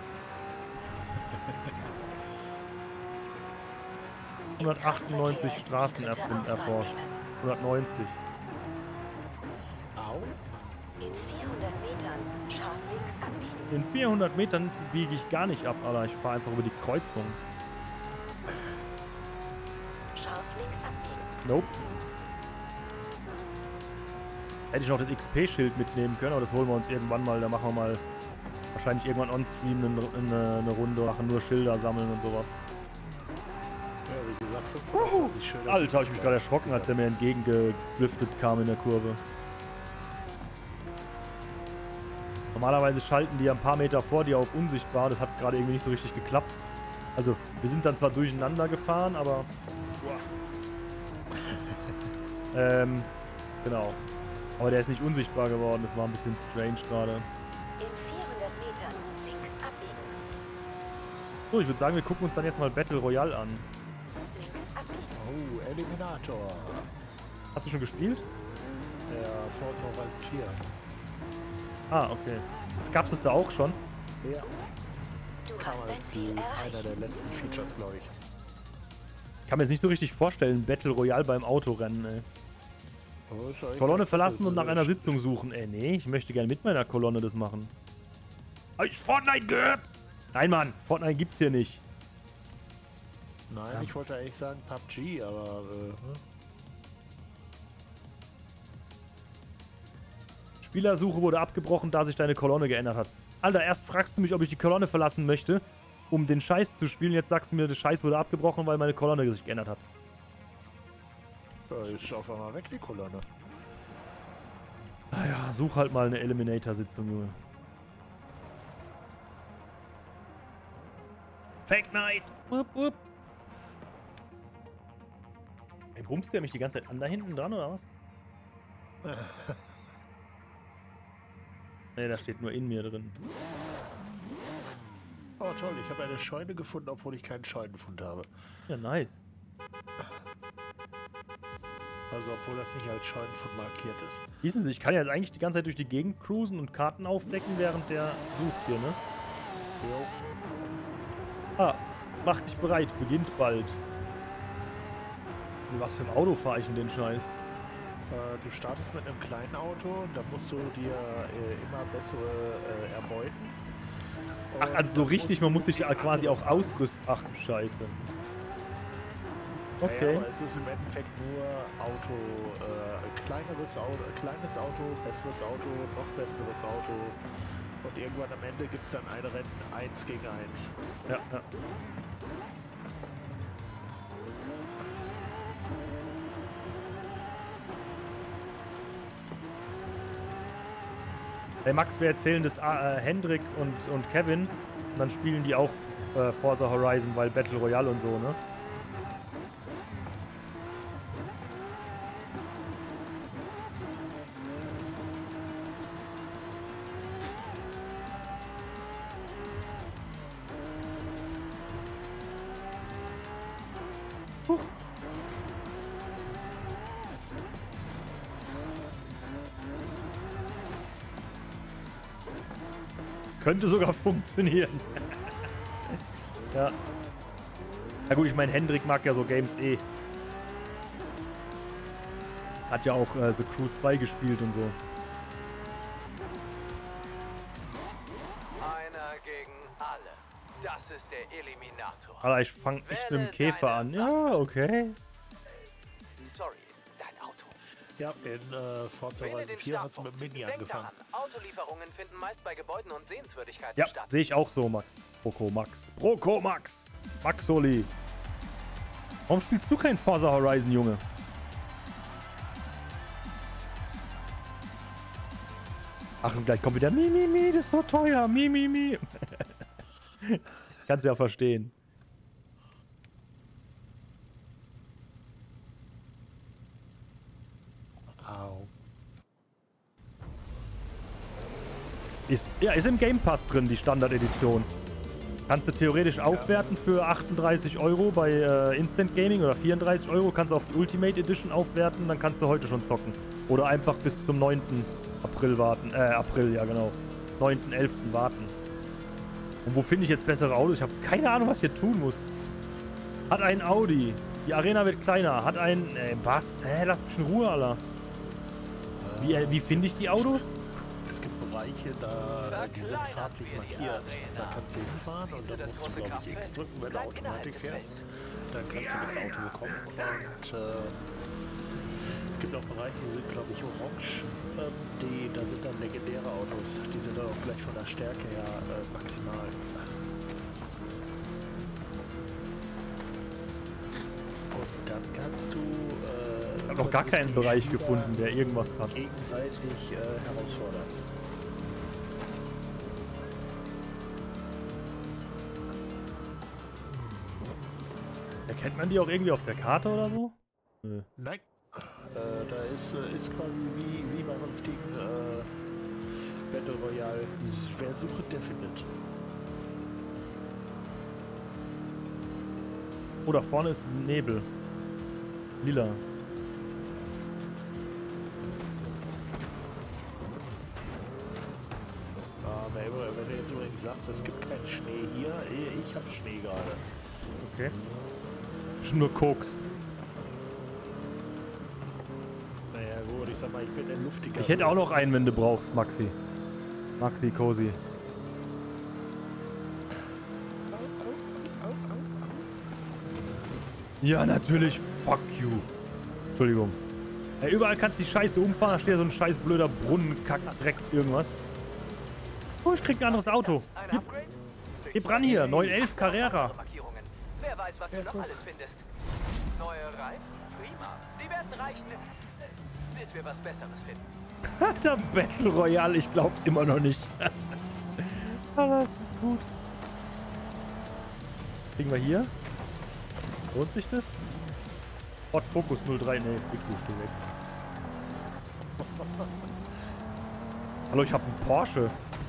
hundertachtundneunzig Straßen erforscht. hundertneunzig. In vierhundert Metern biege ich gar nicht ab, Alter. Ich fahre einfach über die Kreuzung. Scharf links abbiegen. Nope. Hätte ich noch das X P-Schild mitnehmen können, aber das holen wir uns irgendwann mal. Da machen wir mal wahrscheinlich irgendwann on-stream eine, eine, eine Runde, machen nur Schilder sammeln und sowas. Ja, wie gesagt, fünfundzwanzig Schilder. Alter, hab ich mich gerade erschrocken, als der mir entgegengelüftet kam in der Kurve. Normalerweise schalten die ein paar Meter vor dir auf unsichtbar. Das hat gerade irgendwie nicht so richtig geklappt. Also, wir sind dann zwar durcheinander gefahren, aber... ähm, genau. Aber der ist nicht unsichtbar geworden. Das war ein bisschen strange gerade. In vierhundert Metern links abbiegen. So, ich würde sagen, wir gucken uns dann jetzt mal Battle Royale an. Links abbiegen. Oh, Eliminator. Hast du schon gespielt? Der Forza Horizon vier. Ah, okay. Gab's das da auch schon? Ja. Du Kam hast dein als Ziel die, einer erreicht. der letzten Features, glaube ich. Ich kann mir jetzt nicht so richtig vorstellen, Battle Royale beim Autorennen, ey. Oh, ist eigentlich Kolonne ganz verlassen das, und nach äh, einer Sitzung suchen. Ey, nee, ich möchte gerne mit meiner Kolonne das machen. Hab ich Fortnite gehört? Nein, Mann, Fortnite gibt's hier nicht. Nein, Ja. ich wollte eigentlich sagen P U B G, aber äh, hm. Spielersuche wurde abgebrochen, da sich deine Kolonne geändert hat. Alter, erst fragst du mich, ob ich die Kolonne verlassen möchte, um den Scheiß zu spielen. Jetzt sagst du mir, der Scheiß wurde abgebrochen, weil meine Kolonne sich geändert hat. ja, ist auf einmal weg die Kolonne. Naja, such halt mal eine Eliminator-Sitzung, Junge. Fake Night! Wupp, wupp. Ey, brummst du mich die ganze Zeit an da hinten dran, oder was? Ne, da steht nur in mir drin. Oh toll, ich habe eine Scheune gefunden, obwohl ich keinen Scheunenfund habe. Ja, nice. Also obwohl das nicht als Scheunenfund markiert ist. Wissen Sie, ich kann jetzt eigentlich die ganze Zeit durch die Gegend cruisen und Karten aufdecken, während der sucht hier, ne? Jo. Ah, mach dich bereit, beginnt bald. In was für ein Auto fahre ich in den Scheiß? Äh, du startest mit einem kleinen Auto und da musst du dir äh, immer bessere äh, erbeuten. Ach, Und also so dann richtig, musst man du muss sich die ja quasi auch anderen- ausrüsten. Ach du Scheiße. Naja, Okay. aber es ist im Endeffekt nur Auto, äh, kleineres Auto, kleines Auto, besseres Auto, noch besseres Auto. Und irgendwann am Ende gibt es dann ein Rennen eins gegen eins. Ja, ja. Hey Max, wir erzählen das äh, Hendrik und, und Kevin. Und dann spielen die auch äh, Forza Horizon, weil Battle Royale und so, ne? Huch. Könnte sogar funktionieren. Ja. Na gut, ich meine, Hendrik mag ja so Games eh. Hat ja auch äh, The Crew zwei gespielt und so. Einer gegen alle. Das ist der Eliminator. Alter, ich fange echt mit dem Käfer an. Ja, okay. Sorry, dein Auto. Ja, in äh, Forza Wähle Horizon den vier hast du mit Startpunkt. Mini Denk angefangen. daran, Autolieferungen finden meist bei Gebäuden und Sehenswürdigkeiten Ja, statt. sehe ich auch so, Max. Proko Max. Proko Max. Maxoli. Warum spielst du kein Forza Horizon, Junge? Ach, und gleich kommt wieder Mi, Mi, Mi, das ist so teuer. Mi, Mi, Mi. Kannst ja verstehen. Au. Ist, ja, ist im Game Pass drin, die Standard-Edition. Kannst du theoretisch aufwerten für achtunddreißig Euro bei äh, Instant Gaming oder vierunddreißig Euro. Kannst du auf die Ultimate Edition aufwerten, dann kannst du heute schon zocken. Oder einfach bis zum neunten April warten. Äh, April, ja genau. neunten elften warten. Und wo finde ich jetzt bessere Autos? Ich habe keine Ahnung, was ich hier tun muss. Hat ein Audi. Die Arena wird kleiner. Hat ein... Äh, was? Hä? Lass mich in Ruhe, Alter. Wie, äh, wie finde ich die Autos? Es gibt bereits Bereiche, da die sind farblich markiert. Da kannst du hinfahren und dann musst du, glaube ich, X drücken, wenn du Automatik fährst. Dann kannst du das Auto bekommen. Und äh, es gibt auch Bereiche, die sind, glaube ich, orange. Ähm, die, da sind dann legendäre Autos. Die sind dann auch gleich von der Stärke her äh, maximal. Und dann kannst du... Äh, ich habe noch gar keinen Bereich gefunden, der irgendwas hat. Gegenseitig äh, herausfordern. Erkennt man die auch irgendwie auf der Karte oder so? Nö. Nein. Äh, da ist, äh, ist quasi wie, wie beim richtigen äh, Battle Royale. Wer sucht, der findet. Oh, da vorne ist Nebel. Lila. Ah, wenn du jetzt übrigens sagst, es gibt keinen Schnee hier, ich habe Schnee gerade. Okay. Schon nur Koks. Naja gut, ich sag mal, ich bin der luftiger. Ich hätte auch noch einen, wenn du brauchst, Maxi. Maxi, Cosi. Ja, natürlich. Fuck you. Entschuldigung. Ja, überall kannst du die Scheiße umfahren, da steht so ein scheiß blöder Brunnen, Kack, Dreck, irgendwas. Oh, ich krieg ein anderes Auto. Gib, gib ran hier, neun elf Carrera. Wer weiß, was du noch alles findest. Neue Reifen? Prima. Die werden reichen, bis wir was Besseres finden. Der Battle Royale, ich glaub's immer noch nicht. Aber es ist gut. Kriegen wir hier? Lohnt sich das? Ford Focus null drei, nee, Big Roof, geh weg. Hallo, ich hab einen Porsche.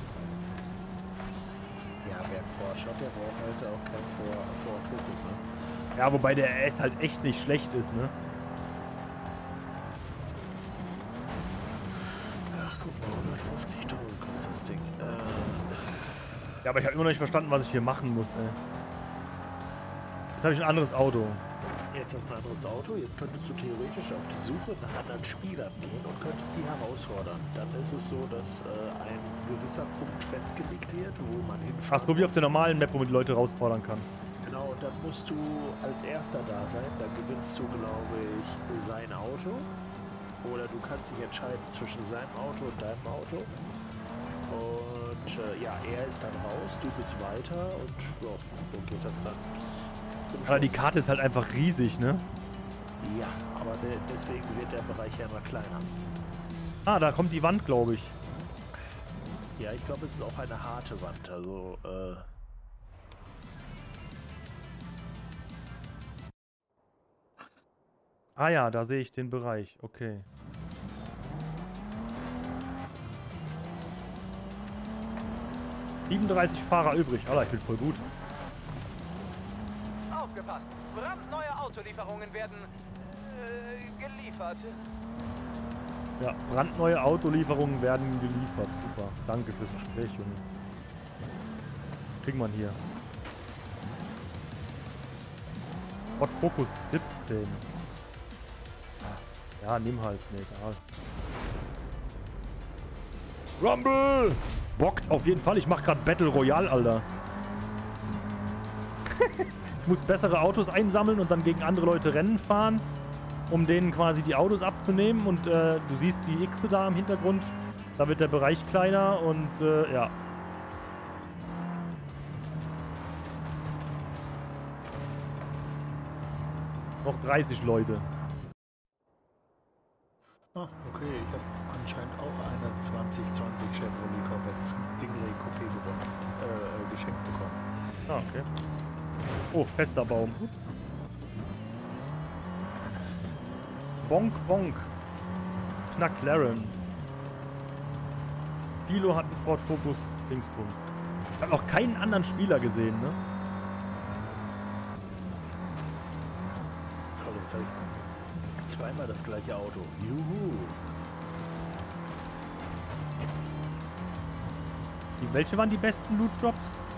Ja, wer einen Porsche hat, der braucht halt auch keinen Ford Focus, ne? Ja, wobei der S halt echt nicht schlecht ist, ne? Ach, guck mal, hundertfünfzig Euro kostet das Ding. Äh, Ja, aber ich habe immer noch nicht verstanden, was ich hier machen muss, ey. Jetzt habe ich ein anderes Auto. Jetzt hast du ein anderes Auto, jetzt könntest du theoretisch auf die Suche nach anderen Spielern gehen und könntest die herausfordern. Dann ist es so, dass äh, ein gewisser Punkt festgelegt wird, wo man hinfährt. Ach so, wie auf der normalen Map, wo man die Leute herausfordern kann. Genau, und dann musst du als Erster da sein. Dann gewinnst du, glaube ich, sein Auto. Oder du kannst dich entscheiden zwischen seinem Auto und deinem Auto. Und äh, ja, er ist dann raus, du bist weiter und ja, so geht das dann. Aber die Karte ist halt einfach riesig, ne? Ja, aber de deswegen wird der Bereich ja immer kleiner. Ah, da kommt die Wand, glaube ich. Ja, ich glaube, es ist auch eine harte Wand, also, äh... Ah ja, da sehe ich den Bereich, okay. siebenunddreißig Fahrer übrig, Alter, ich bin voll gut. Aufgepasst! Brandneue Autolieferungen werden äh, geliefert. Ja, brandneue Autolieferungen werden geliefert. Super. Danke fürs Gespräch, Junge. Kriegt man hier. Ford Focus siebzehn. Ja, nimm halt. Nee, egal. Rumble! Bockt auf jeden Fall. Ich mach gerade Battle Royale, Alter. Ich muss bessere Autos einsammeln und dann gegen andere Leute Rennen fahren, um denen quasi die Autos abzunehmen. Und äh, du siehst die Xe da im Hintergrund. Da wird der Bereich kleiner und äh, ja. Noch dreißig Leute. Ah, okay, ich habe anscheinend auch eine zwanzig zwanzig Chevrolet Corvette Stingray Coupé gewonnen, äh, geschenkt bekommen. Ah, okay. Oh, fester Baum. Ups. Bonk, bonk. Knacklaren. Pilo hat einen Ford Focus Dingsbums. Ich habe noch keinen anderen Spieler gesehen, ne? Toll, jetzt habe ich zweimal das gleiche Auto. Juhu! Die, welche waren die besten Loot Drops?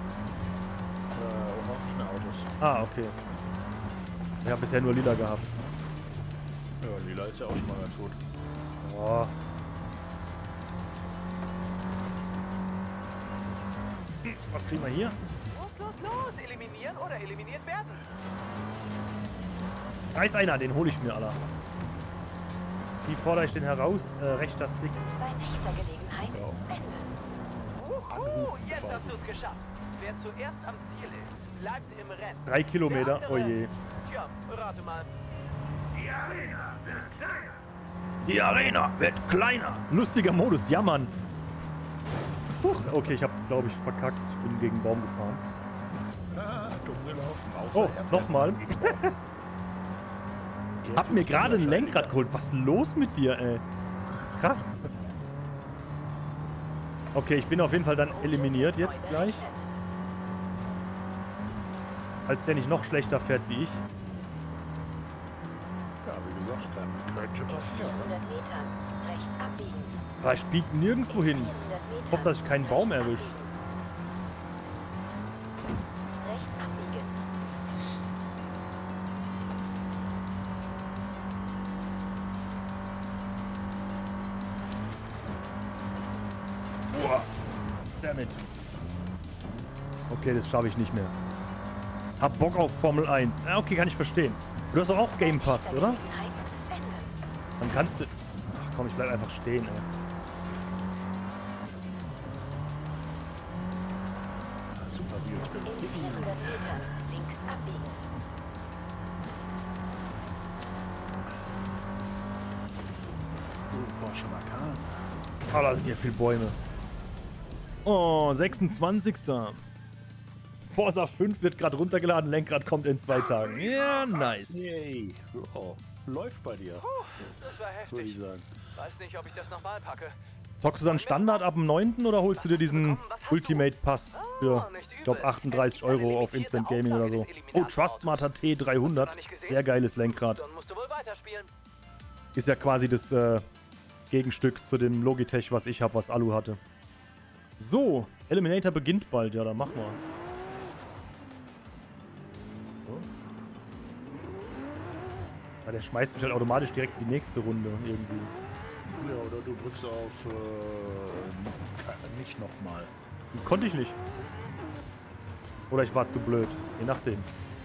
Äh, orangene Autos. Ah, okay. Ich habe bisher nur lila gehabt. Ja, lila ist ja auch schon mal ganz gut. Oh. Was kriegen wir hier? Los, los, los! Eliminieren oder eliminiert werden! Da ist einer, den hole ich mir, Alter. Wie fordere ich den heraus? Äh, rechter Stick. Bei nächster Gelegenheit Ende. Uhu, jetzt hast du es geschafft. Wer zuerst am Ziel ist, bleibt im Rennen. Drei Kilometer, Der oh andere- je. Tja, rate mal. Die Arena wird kleiner. Die Arena wird kleiner. Lustiger Modus, jammern. Huch, okay, ich habe, glaube ich, verkackt. Ich bin gegen einen Baum gefahren. Ah, dumm gelaufen. Außer Oh, er fährt nochmal. mit. Der Hab mir tut's gerade ein wahrscheinlich Lenkrad an. geholt. Was ist denn los mit dir, ey? Krass. Okay, ich bin auf jeden Fall dann eliminiert jetzt gleich. Als der nicht noch schlechter fährt wie ich. Ja, wie gesagt, dann könnte In passieren. vierhundert Metern rechts abbiegen. Aber ich biege nirgendwo hin. Ich hoffe, dass ich keinen Baum erwische. Rechts abbiegen. Boah. Damit. Okay, das schaffe ich nicht mehr. Hab Bock auf Formel eins. Ja, okay, kann ich verstehen. Du hast doch auch Game Pass, Nächster oder? Gelegenheit Ende. Dann kannst du... Ach komm, ich bleib einfach stehen, ey. Ah, super, wie jetzt bin In vierhundert Metern links abbiegen. Oh, Porsche Macan. Oh, da sind hier viele Bäume. Oh, sechsundzwanzigster Forza fünf wird gerade runtergeladen, Lenkrad kommt in zwei Tagen. Ja, nice. Yay. Oh, läuft bei dir, Das war würde ich heftig. sagen. Weiß nicht, ob ich das nochmal packe. Zockst du dann Standard ab dem neunten oder holst du dir diesen Ultimate Pass für, ich glaube, achtunddreißig Euro auf Instant Gaming oder so? Oh, Trustmaster T dreihundert. Sehr geiles Lenkrad. Dann musst du wohl weiterspielen. Ist ja quasi das äh, Gegenstück zu dem Logitech, was ich habe, was Alu hatte. So, Eliminator beginnt bald. Ja, dann mach mal. Ja, der schmeißt mich halt automatisch direkt in die nächste Runde irgendwie. Ja, oder du drückst auf äh, ke- nicht nochmal. Konnte ich nicht. Oder ich war zu blöd. Je nachdem.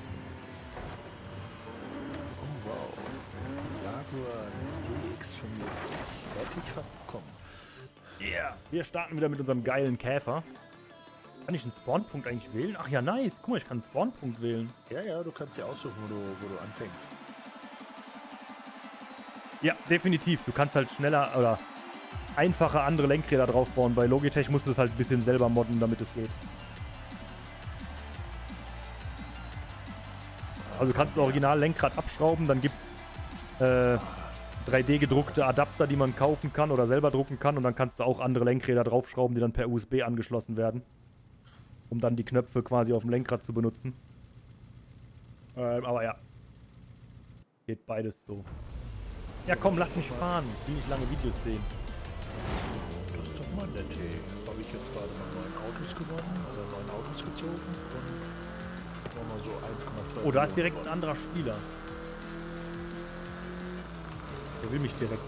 Oh wow. Jaguar S G X fünfundsiebzig. Hätte ich fast bekommen. Yeah. Wir starten wieder mit unserem geilen Käfer. Kann ich einen Spawnpunkt eigentlich wählen? Ach ja, nice. Guck mal, ich kann einen Spawnpunkt wählen. Ja, ja, du kannst dir aussuchen, wo du, wo du anfängst. Ja, definitiv. Du kannst halt schneller oder einfacher andere Lenkräder draufbauen. Bei Logitech musst du das halt ein bisschen selber modden, damit es geht. Also du kannst das Original-Lenkrad abschrauben, dann gibt es äh, drei D gedruckte Adapter, die man kaufen kann oder selber drucken kann und dann kannst du auch andere Lenkräder draufschrauben, die dann per U S B angeschlossen werden, um dann die Knöpfe quasi auf dem Lenkrad zu benutzen. Ähm, aber ja, geht beides so. Ja komm, lass mich fahren, ich will nicht lange Videos sehen. Das ist doch mal nett, ey. Habe ich jetzt gerade mal neun Autos gewonnen oder neun Autos gezogen und nochmal so eins Komma zwei. Oh, da ist direkt ein anderer Spieler. Der will mich direkt.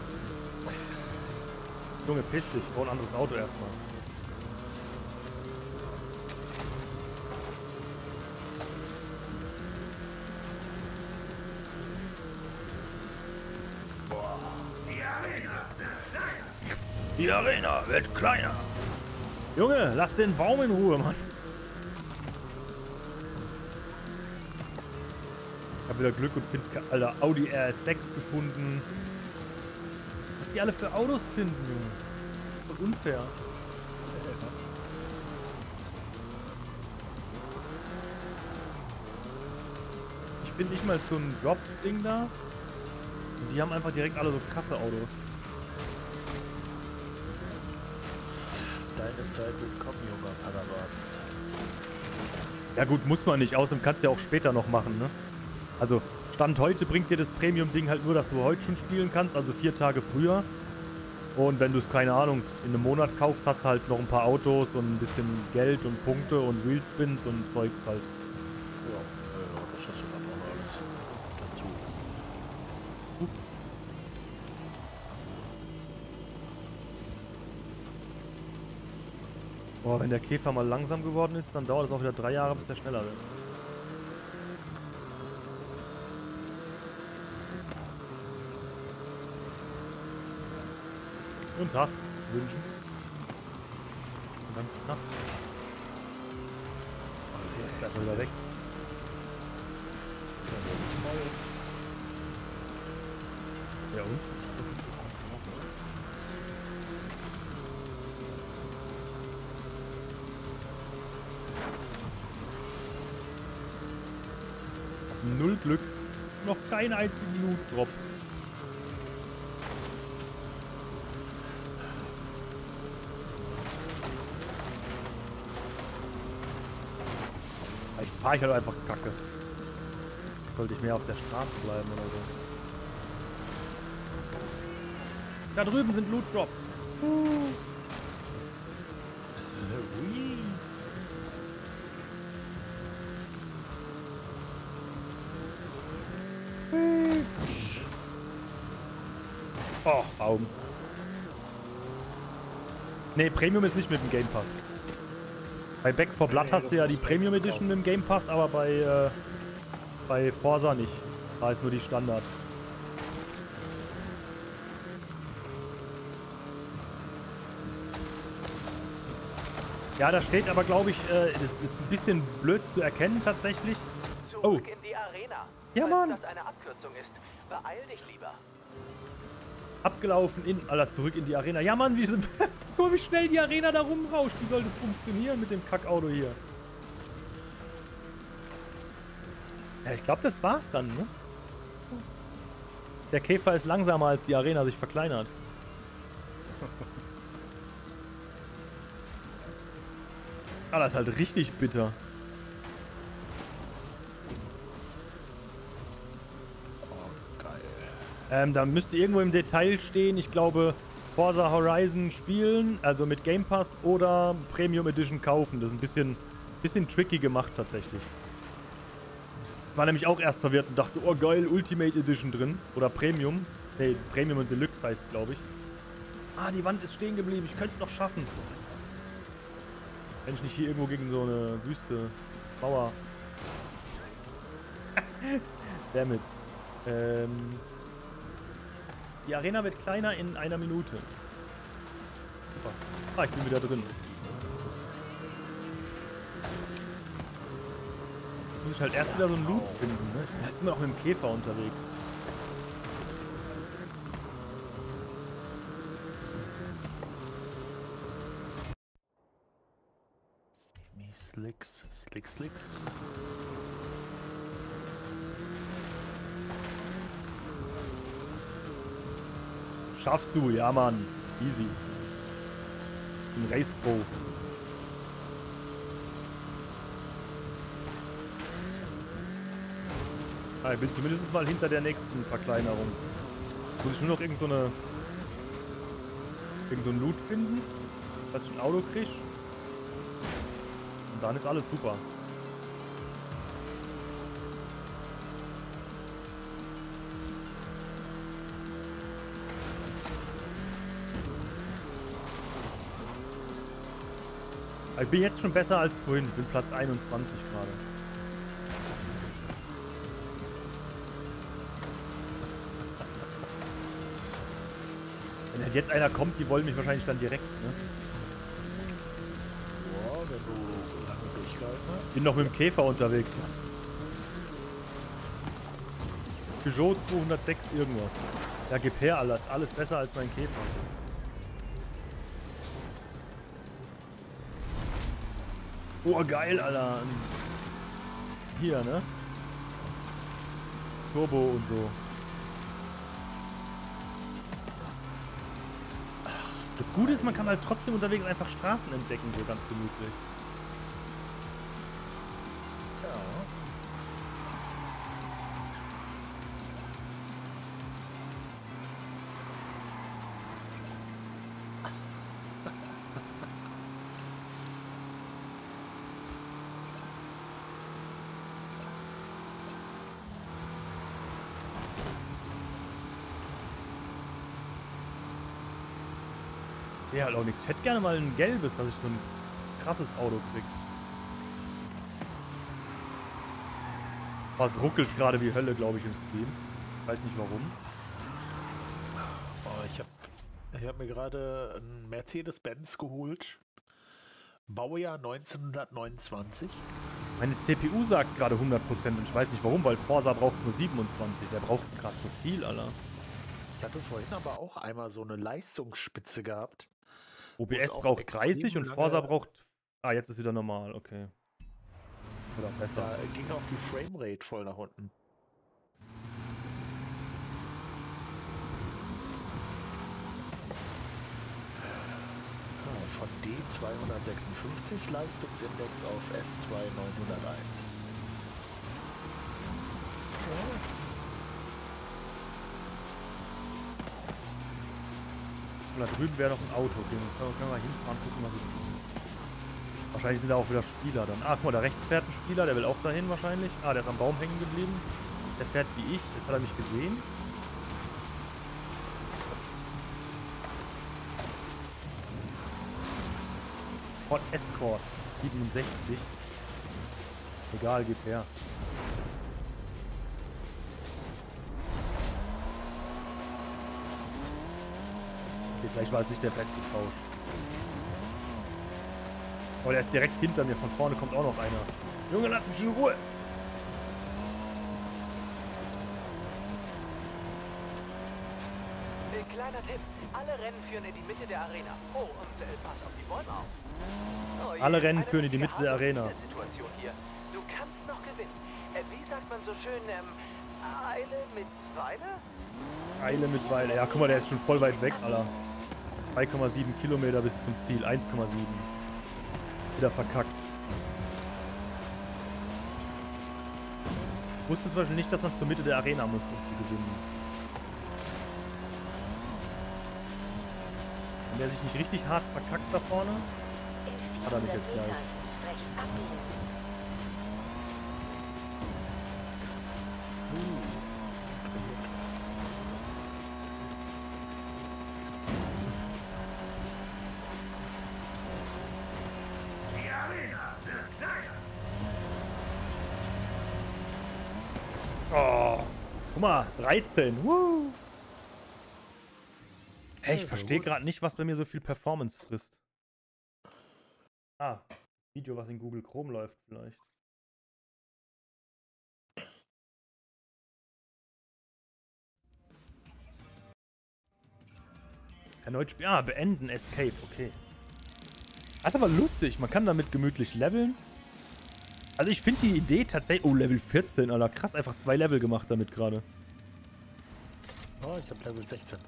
Junge, piss dich, ich brauche ein anderes Auto erstmal. Die Arena wird kleiner. Junge, lass den Baum in Ruhe, Mann. Ich hab wieder Glück und finde, Alter, Audi R S sechs gefunden. Was die alle für Autos finden, Junge. Voll unfair. Ich bin nicht mal so ein Drop-Ding da. Und die haben einfach direkt alle so krasse Autos. Deine Zeit wird kommen, junger Padawan. Ja gut, muss man nicht. Außerdem kannst du ja auch später noch machen, ne? Also, Stand heute bringt dir das Premium-Ding halt nur, dass du heute schon spielen kannst, also vier Tage früher. Und wenn du es, keine Ahnung, in einem Monat kaufst, hast du halt noch ein paar Autos und ein bisschen Geld und Punkte und Wheelspins und Zeugs halt. Ja, äh, das hast du dann auch alles dazu. Boah, wenn der Käfer mal langsam geworden ist, dann dauert es auch wieder drei Jahre, bis der schneller wird. Und Tag wünschen. Und dann Nacht. Okay, erstmal wieder weg. Ja und? Null Glück. Noch keinen einzigen Loot-Drop. Vielleicht fahre ich halt einfach kacke. Sollte ich mehr auf der Straße bleiben oder so. Da drüben sind Loot-Drops. Uh. Oh, Augen. Ne, Premium ist nicht mit dem Game Pass. Bei Back four Blood Nee, hast das du ja musst die du Premium extra Edition mit dem Game Pass, aber bei, äh, bei Forza nicht. Da ist nur die Standard. Ja, da steht aber, glaube ich, äh, das ist ein bisschen blöd zu erkennen tatsächlich. Zurück Oh. in die Arena. Ja, Falls Mann. das eine Abkürzung ist, beeil dich lieber. Abgelaufen in, Alter, zurück in die Arena. Ja, Mann, wie, sind, guck mal, wie schnell die Arena da rumrauscht. Wie soll das funktionieren mit dem Kackauto hier? Ja, ich glaube, das war's dann, ne? Der Käfer ist langsamer, als die Arena sich verkleinert. Ah, das ist halt richtig bitter. Oh, geil. Ähm, da müsste irgendwo im Detail stehen, ich glaube, Forza Horizon spielen, also mit Game Pass oder Premium Edition kaufen. Das ist ein bisschen, bisschen tricky gemacht tatsächlich. War nämlich auch erst verwirrt und dachte, oh geil, Ultimate Edition drin. Oder Premium. Ne, Premium und Deluxe heißt, glaube ich. Ah, die Wand ist stehen geblieben, ich könnte es noch schaffen. Wenn ich nicht hier irgendwo gegen so eine Wüste Mauer. Damit. Ähm, die Arena wird kleiner in einer Minute. Super. Ah, ich bin wieder drin. Muss ich halt erst wieder so einen Loot finden, ne? Ich bin halt immer noch mit dem Käfer unterwegs. Me Slicks, Slick Slicks. Schaffst du, ja Mann. Easy. Ein Race Pro. Ah, ich bin zumindest mal hinter der nächsten Verkleinerung. Muss ich nur noch irgend so eine irgend so ein Loot finden, dass ich ein Auto krieg. Und dann ist alles super. Ich bin jetzt schon besser als vorhin. Ich bin Platz einundzwanzig gerade. Wenn halt jetzt einer kommt, die wollen mich wahrscheinlich dann direkt, ne? Boah, wenn du so lange durchgehalten hast. Bin noch mit dem Käfer unterwegs. Peugeot zweihundertsechs irgendwas. Ja, gib her alles. Alles besser als mein Käfer. Oh, geil, Alter. Hier, ne? Turbo und so. Das Gute ist, man kann halt trotzdem unterwegs einfach Straßen entdecken, so ganz gemütlich. Ja. Ich sehe halt auch nichts. Ich hätte gerne mal ein gelbes, dass ich so ein krasses Auto kriegt. Was ruckelt gerade wie Hölle, glaube ich, im Stream. Ich weiß nicht warum. Oh, ich habe ich hab mir gerade einen Mercedes-Benz geholt. Baujahr neunzehnhundertneunundzwanzig. Meine C P U sagt gerade hundert Prozent und ich weiß nicht warum, weil Forza braucht nur siebenundzwanzig. Der braucht gerade so viel, Alter. Ich hatte vorhin aber auch einmal so eine Leistungsspitze gehabt. O B S auch braucht extrem dreißig und lange- Forza braucht... Ah, jetzt ist wieder normal, okay. Oder besser. Da ging auch die Framerate voll nach unten. Ah, von D zweihundertsechsundfünfzig Leistungsindex auf S zwei neunhunderteins. Und da drüben wäre noch ein Auto. Okay, dann können wir- können wir mal hinfahren, gucken, was es ist. Wahrscheinlich sind da auch wieder Spieler dann. Ah, guck mal, da rechts fährt ein Spieler, der will auch dahin wahrscheinlich. Ah, der ist am Baum hängen geblieben. Der fährt wie ich, jetzt hat er mich gesehen. Ford Escort, siebenundsechzig. Egal, gib her. Okay, vielleicht war es nicht der beste Tausch. Oh, der ist direkt hinter mir. Von vorne kommt auch noch einer. Junge, lass mich in Ruhe. Äh, Kleiner Tipp. Alle Rennen führen in die Mitte der Arena. Oh, und äh, pass auf die Bäume auf. Oh je, Alle Rennen eine führen in die richtige Mitte der Arena. Situation hier. Du kannst noch gewinnen. Äh, wie sagt man so schön, ähm, Eile mit Weile? Eile mit Weile. Ja, guck mal, der ist schon voll weit weg, Alter. zwei Komma sieben Kilometer bis zum Ziel. eins Komma sieben. Wieder verkackt. Ich wusste zum Beispiel nicht, dass man zur Mitte der Arena muss, um zu gewinnen. Wenn der sich nicht richtig hart verkackt da vorne, hat er mich jetzt gleich. Rechts abbiegen. Oh, guck mal, dreizehn. Woo. Hey, ich verstehe gerade nicht, was bei mir so viel Performance frisst. Ah, Video, was in Google Chrome läuft vielleicht. Erneut spielen. Ah, beenden, Escape, okay. Das ist aber lustig, man kann damit gemütlich leveln. Also ich finde die Idee tatsächlich... Oh, Level vierzehn, Alter. Krass, einfach zwei Level gemacht damit gerade. Oh, ich habe Level sechzehn.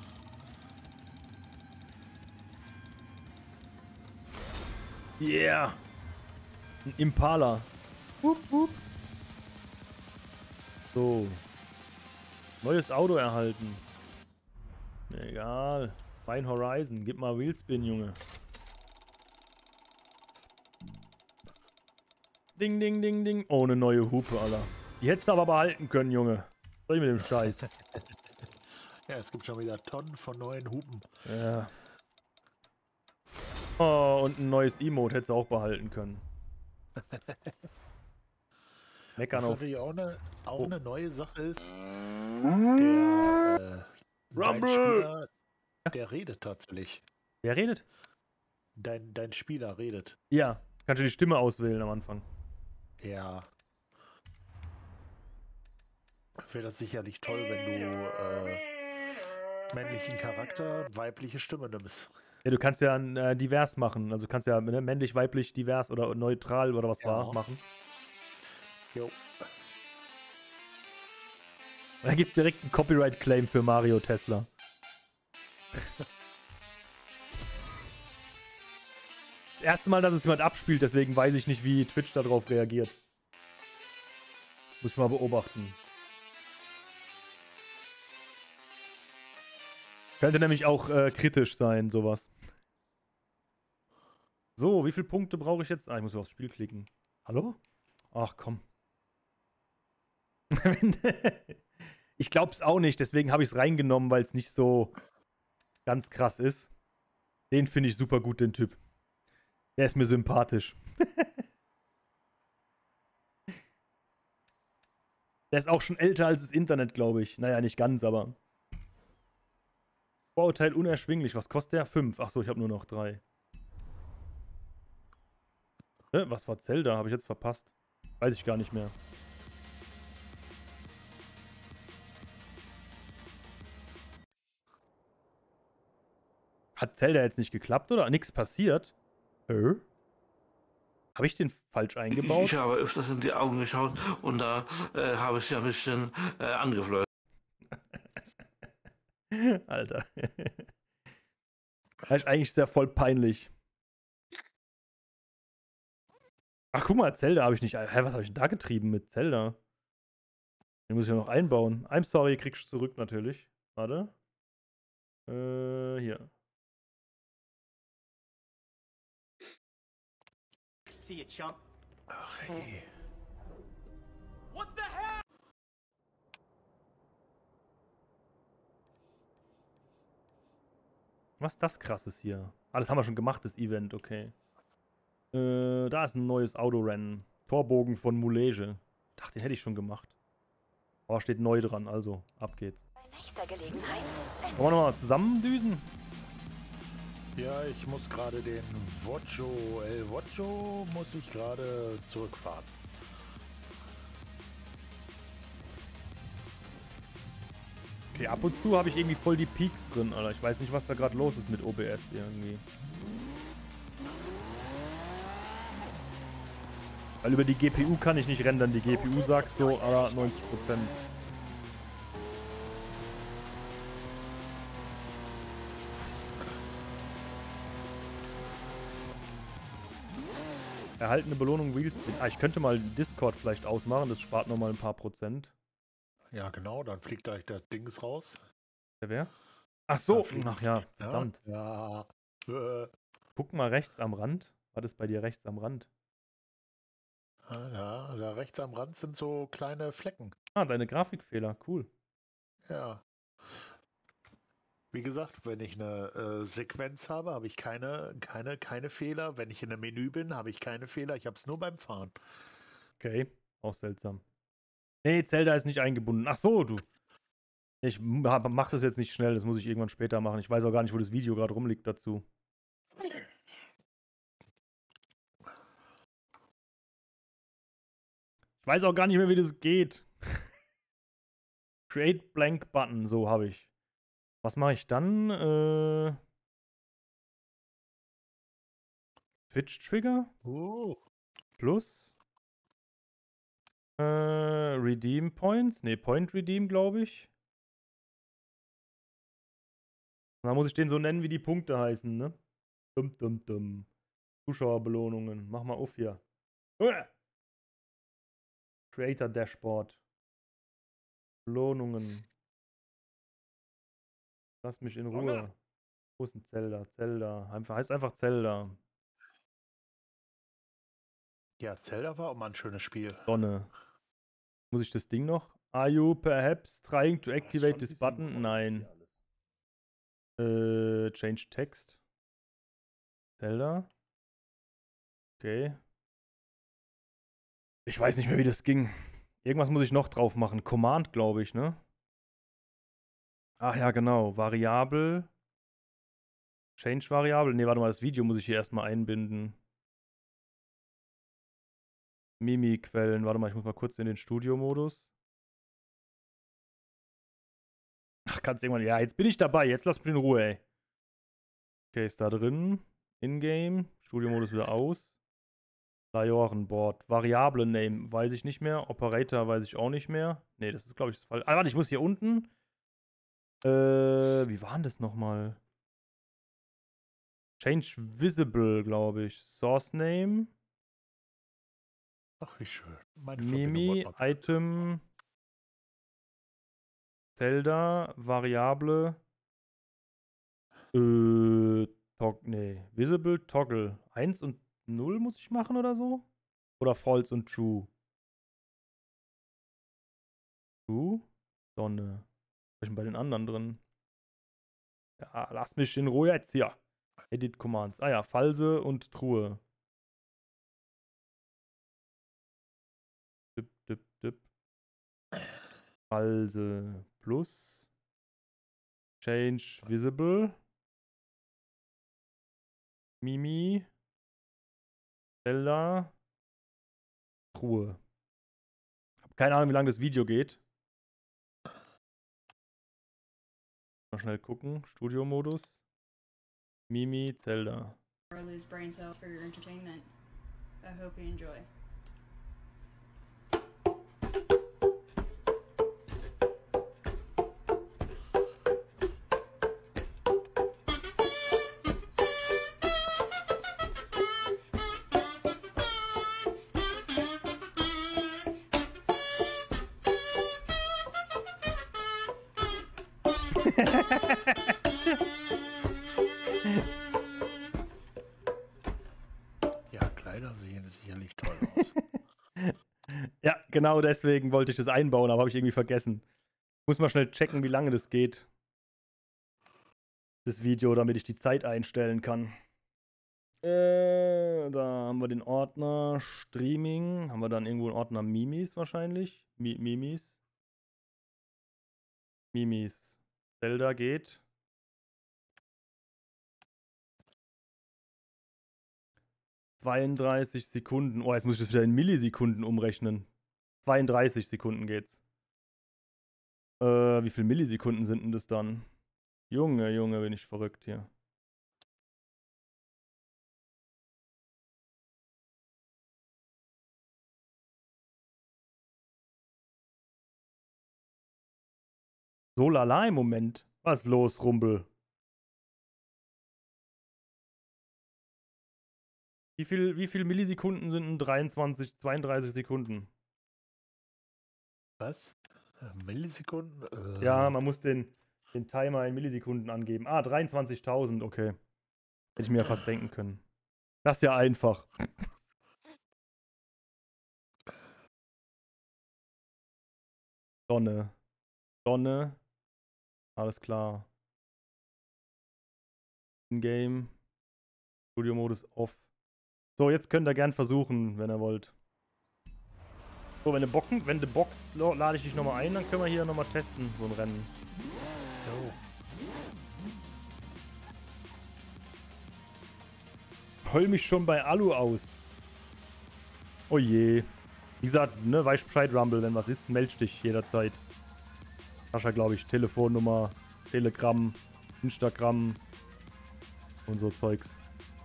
Yeah. Ein Impala. Wupp, wupp. So. Neues Auto erhalten. Egal. Mein Horizon. Gib mal Wheelspin, Junge. Ding, ding, ding, ding. Oh, eine neue Hupe, Alter. Die hättest du aber behalten können, Junge. Was soll ich mit dem Scheiß? Ja, es gibt schon wieder Tonnen von neuen Hupen. Ja. Oh, und ein neues Emote hättest du auch behalten können. Meckern Was auf. natürlich auch eine, auch Oh. eine neue Sache ist, der, äh, dein Rumble! Spieler, der redet tatsächlich. Wer redet? Dein, dein Spieler redet. Ja. Kannst du die Stimme auswählen am Anfang. Ja. Wäre das sicherlich toll, wenn du äh, männlichen Charakter, weibliche Stimme nimmst. Ja, du kannst ja äh, divers machen. Also du kannst ja ne, männlich, weiblich, divers oder neutral oder was Ja. war machen. Jo. Da gibt es direkt einen Copyright-Claim für Mario Tesla. Das erste Mal, dass es jemand abspielt, deswegen weiß ich nicht, wie Twitch darauf reagiert. Muss ich mal beobachten. Könnte nämlich auch äh, kritisch sein, sowas. So, wie viele Punkte brauche ich jetzt? Ah, ich muss aufs Spiel klicken. Hallo? Ach, komm. Ich glaube es auch nicht, deswegen habe ich es reingenommen, weil es nicht so ganz krass ist. Den finde ich super gut, den Typ. Der ist mir sympathisch. Der ist auch schon älter als das Internet, glaube ich. Naja, nicht ganz, aber. Vorurteil unerschwinglich. Was kostet der? Fünf. Achso, ich habe nur noch drei. Hä? Was war Zelda? Habe ich jetzt verpasst. Weiß ich gar nicht mehr. Hat Zelda jetzt nicht geklappt oder? Nichts passiert? Äh? Habe ich den falsch eingebaut? Ich habe öfters in die Augen geschaut und da äh, habe ich ja ein bisschen äh, angefleuert. Alter. Das ist eigentlich sehr voll peinlich. Ach, guck mal, Zelda habe ich nicht. Hä, was habe ich denn da getrieben mit Zelda? Den muss ich ja noch einbauen. I'm sorry, kriegst du zurück natürlich. Warte. Äh, hier. See you, chump. Ach hey. What the hell? Was ist das krasses hier? Ah, das haben wir schon gemacht, das Event, okay. Äh, da ist ein neues Autorennen. Torbogen von Moulege. Ich dachte, den hätte ich schon gemacht. Aber steht neu dran, also ab geht's. Bei nächster Gelegenheit. Wollen wir nochmal zusammendüsen? Ja, ich muss gerade den Voggio, El Voggio muss ich gerade zurückfahren. Okay, ab und zu habe ich irgendwie voll die Peaks drin, Alter. Ich weiß nicht, was da gerade los ist mit O B S irgendwie. Weil über die G P U kann ich nicht rendern. Die G P U sagt so, aber neunzig Prozent. Erhaltene Belohnung Wheelspin. Ah, ich könnte mal Discord vielleicht ausmachen, das spart nochmal ein paar Prozent. Ja, genau, dann fliegt gleich das Dings raus. Der wer? Ach so, fliegt- ach ja, verdammt. Ja. Äh, Guck mal rechts am Rand. Was ist bei dir rechts am Rand? ja, da rechts am Rand sind so kleine Flecken. Ah, deine Grafikfehler, cool. Ja. Wie gesagt, wenn ich eine äh, Sequenz habe, habe ich keine, keine, keine Fehler. Wenn ich in einem Menü bin, habe ich keine Fehler. Ich habe es nur beim Fahren. Okay, auch seltsam. Nee, Zelda ist nicht eingebunden. Ach so, du. Ich hab- mach das jetzt nicht schnell, das muss ich irgendwann später machen. Ich weiß auch gar nicht, wo das Video gerade rumliegt dazu. Ich weiß auch gar nicht mehr, wie das geht. Create Blank Button, so habe ich. Was mache ich dann? Äh, Twitch Trigger Oh. plus äh, Redeem Points. Ne, Point Redeem, glaube ich. Und dann muss ich den so nennen, wie die Punkte heißen, ne? Dum, dum, dum. Zuschauerbelohnungen. Mach mal auf hier. Uah! Creator Dashboard. Belohnungen. Lass mich in Ruhe. Wo ist ein Zelda? Zelda. Einfach, heißt einfach Zelda. Ja, Zelda war auch mal ein schönes Spiel. Sonne. Muss ich das Ding noch? Are you perhaps trying to activate this button? Nein. Äh, change text. Zelda. Okay. Ich weiß nicht mehr, wie das ging. Irgendwas muss ich noch drauf machen. Command, glaube ich, ne? Ach ja, genau. Variabel. Change Variable. Ne, warte mal, das Video muss ich hier erstmal einbinden. Mimi-Quellen. Warte mal, ich muss mal kurz in den Studio-Modus. Ach, kannst irgendwann. Ja, jetzt bin ich dabei. Jetzt lass mich in Ruhe, ey. Okay, ist da drin. In-Game. Studio-Modus wieder aus. Dioren-Board. Variable-Name weiß ich nicht mehr. Operator weiß ich auch nicht mehr. Ne, das ist, glaube ich, das Fall. Ah, warte, ich muss hier unten. Äh, wie war denn das nochmal? Change Visible, glaube ich. Source Name. Ach, wie schön. Meine Mimi, Verbindung war- Item, Zelda, Variable, äh, Tog nee, Visible, Toggle. eins und null muss ich machen oder so? Oder False und True? True? Sonne. Was ist denn bei den anderen drin? Ja, lass mich in Ruhe jetzt hier. Edit Commands. Ah ja, False und Truhe. Dip, dip, dip. False plus. Change visible. Mimi. Zelda. Truhe. Hab keine Ahnung, wie lange das Video geht. Mal schnell gucken. Studio-Modus. Mimi, Zelda. Or lose brain cells for your entertainment. I hope you enjoy. Ja, Kleider sehen sicherlich toll aus. Ja, genau deswegen wollte ich das einbauen, aber habe ich irgendwie vergessen. Muss mal schnell checken, wie lange das geht. Das Video, damit ich die Zeit einstellen kann. Äh, da haben wir den Ordner Streaming. Haben wir dann irgendwo einen Ordner Mimis wahrscheinlich? Mi Mimis. Mimis. Zelda geht. zweiunddreißig Sekunden. Oh, jetzt muss ich das wieder in Millisekunden umrechnen. zweiunddreißig Sekunden geht's. Äh, wie viele Millisekunden sind denn das dann? Junge, Junge, bin ich verrückt hier. So lala im Moment. Was ist los, Rumpel? Wie viel, wie viel Millisekunden sind denn dreiundzwanzig, zweiunddreißig Sekunden? Was? Millisekunden? Äh, Ja, man muss den, den Timer in Millisekunden angeben. Ah, dreiundzwanzigtausend, okay. Hätte ich mir ja fast denken können. Das ist ja einfach. Sonne. Sonne. Alles klar. In-Game. Studio-Modus off. So, jetzt könnt ihr gern versuchen, wenn ihr wollt. So, wenn du bocken, wenn du boxt, lade ich dich nochmal ein, dann können wir hier nochmal testen, so ein Rennen. Jo. Heul mich schon bei Alu aus. Oh je. Wie gesagt, ne, weißt Bescheid, Rumble, wenn was ist, meld dich jederzeit. Sascha, glaube ich, Telefonnummer, Telegram, Instagram und so Zeugs.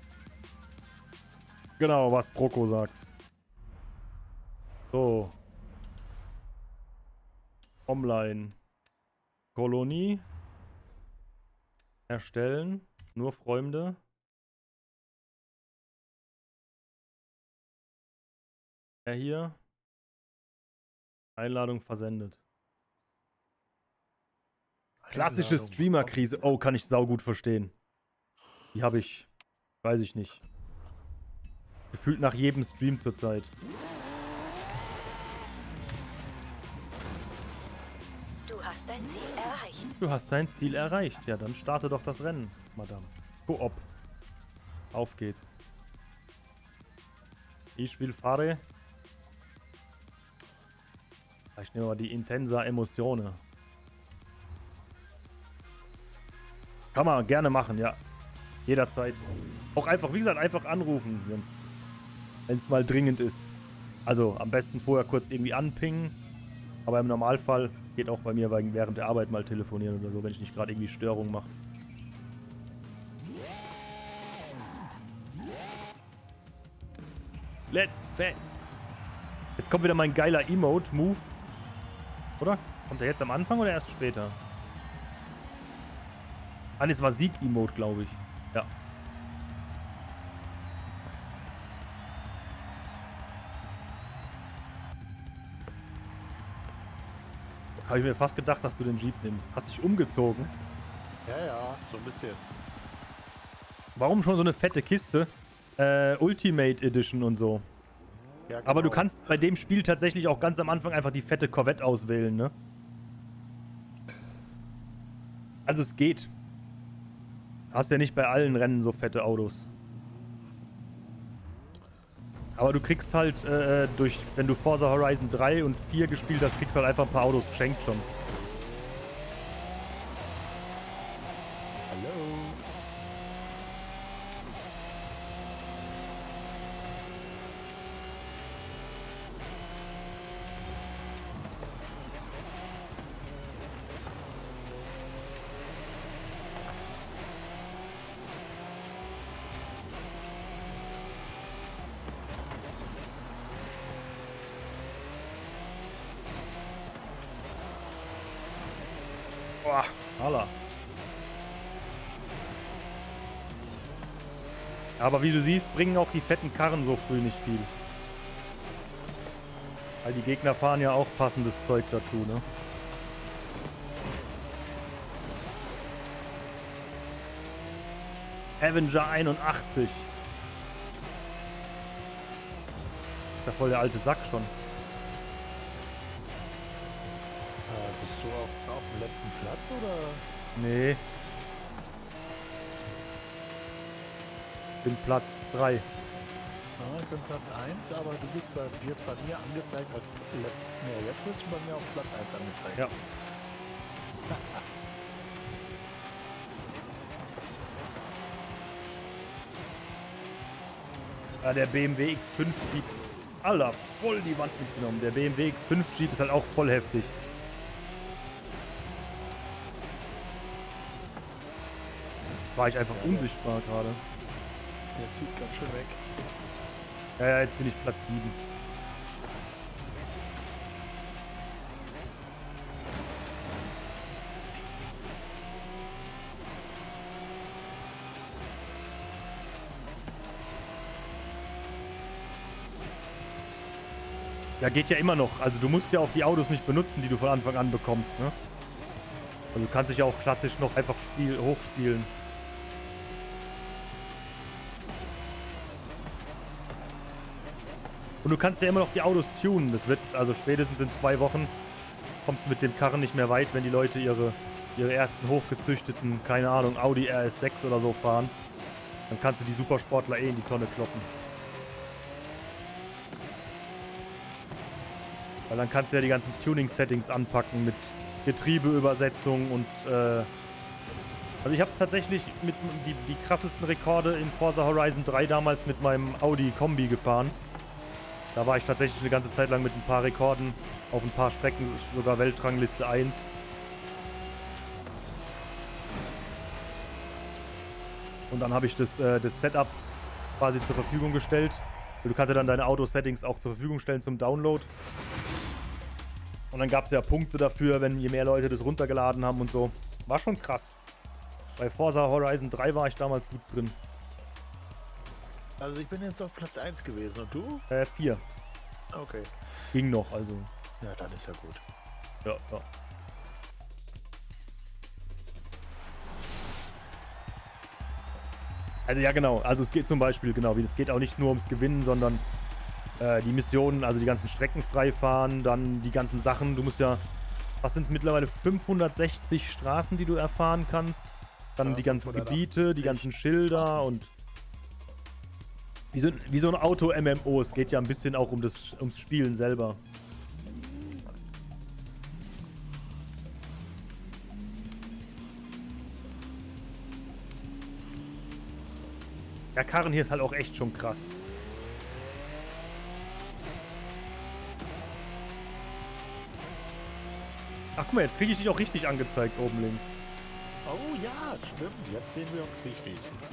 Genau, was Proko sagt. So. Online. Kolonie. Erstellen. Nur Freunde. Er hier. Einladung versendet. Klassische Einladung. Streamer-Krise. Oh, kann ich saugut verstehen. Die habe ich, weiß ich nicht. Gefühlt nach jedem Stream zurzeit. Du hast dein Ziel erreicht. Du hast dein Ziel erreicht. Ja, dann starte doch das Rennen, Madame. Koop. Auf geht's. Ich will fahren. Ich nehme mal die Intensa Emotione. Kann man gerne machen, ja. Jederzeit. Auch einfach, wie gesagt, einfach anrufen, wenn es mal dringend ist. Also am besten vorher kurz irgendwie anpingen. Aber im Normalfall geht auch bei mir während der Arbeit mal telefonieren oder so, wenn ich nicht gerade irgendwie Störungen mache. Let's fetz. Jetzt kommt wieder mein geiler Emote-Move. Oder? Kommt der jetzt am Anfang oder erst später? Ah, das war Sieg-Emote, glaube ich. Ja. Habe ich mir fast gedacht, dass du den Jeep nimmst. Hast dich umgezogen? Ja, ja, so ein bisschen. Warum schon so eine fette Kiste? Äh, Ultimate Edition und so. Ja, Aber du genau. kannst bei dem Spiel tatsächlich auch ganz am Anfang einfach die fette Corvette auswählen, ne? Also es geht. Hast ja nicht bei allen Rennen so fette Autos. Aber du kriegst halt äh, durch, wenn du Forza Horizon drei und vier gespielt hast, kriegst du halt einfach ein paar Autos geschenkt schon. Hallo. Boah, Alter. Aber wie du siehst, bringen auch die fetten Karren so früh nicht viel. Weil die Gegner fahren ja auch passendes Zeug dazu, ne? Avenger einundachtzig. Ist ja voll der alte Sack schon. Äh, bist du auf, auf dem letzten Platz oder? Nee. Ich bin Platz drei. Ja, ich bin Platz eins, aber du bist bei, wirst bei mir angezeigt als letzt, nee, jetzt bist du bei mir auf Platz eins angezeigt. Ja. Ja, der B M W X fünf Jeep. Alter, voll die Wand mitgenommen. Der B M W X fünf Jeep ist halt auch voll heftig. Jetzt war ich einfach unsichtbar gerade. Der zieht ganz schön weg. Ja, ja, jetzt bin ich Platz sieben. Ja, geht ja immer noch. Also du musst ja auch die Autos nicht benutzen, die du von Anfang an bekommst, ne? Also du kannst dich ja auch klassisch noch einfach spiel hochspielen. Und du kannst ja immer noch die Autos tunen. Das wird, also spätestens in zwei Wochen kommst du mit dem Karren nicht mehr weit, wenn die Leute ihre, ihre ersten hochgezüchteten, keine Ahnung, Audi R S sechs oder so fahren. Dann kannst du die Supersportler eh in die Tonne kloppen. Weil dann kannst du ja die ganzen Tuning-Settings anpacken mit Getriebeübersetzung und äh also ich habe tatsächlich mit die, die krassesten Rekorde in Forza Horizon drei damals mit meinem Audi Kombi gefahren. Da war ich tatsächlich eine ganze Zeit lang mit ein paar Rekorden auf ein paar Strecken, sogar Weltrangliste eins. Und dann habe ich das, äh, das Setup quasi zur Verfügung gestellt. Du kannst ja dann deine Auto-Settings auch zur Verfügung stellen zum Download. Und dann gab es ja Punkte dafür, wenn je mehr Leute das runtergeladen haben und so. War schon krass. Bei Forza Horizon drei war ich damals gut drin. Also ich bin jetzt auf Platz eins gewesen und du? Äh, vier. Okay. Ging noch, also. Ja, dann ist ja gut. Ja, ja. Also ja, genau. Also es geht zum Beispiel, genau, wie es geht auch nicht nur ums Gewinnen, sondern äh, die Missionen, also die ganzen Strecken freifahren, dann die ganzen Sachen. Du musst ja, was sind es mittlerweile, fünfhundertsechzig Straßen, die du erfahren kannst. Dann ja, die ganzen Gebiete, die ganzen Schilder Straßen. Und wie so, wie so ein Auto-M M O. Es geht ja ein bisschen auch um das, ums Spielen selber. Der Karren hier ist halt auch echt schon krass. Ach guck mal, jetzt kriege ich dich auch richtig angezeigt oben links. Oh ja, stimmt. Jetzt sehen wir uns richtig.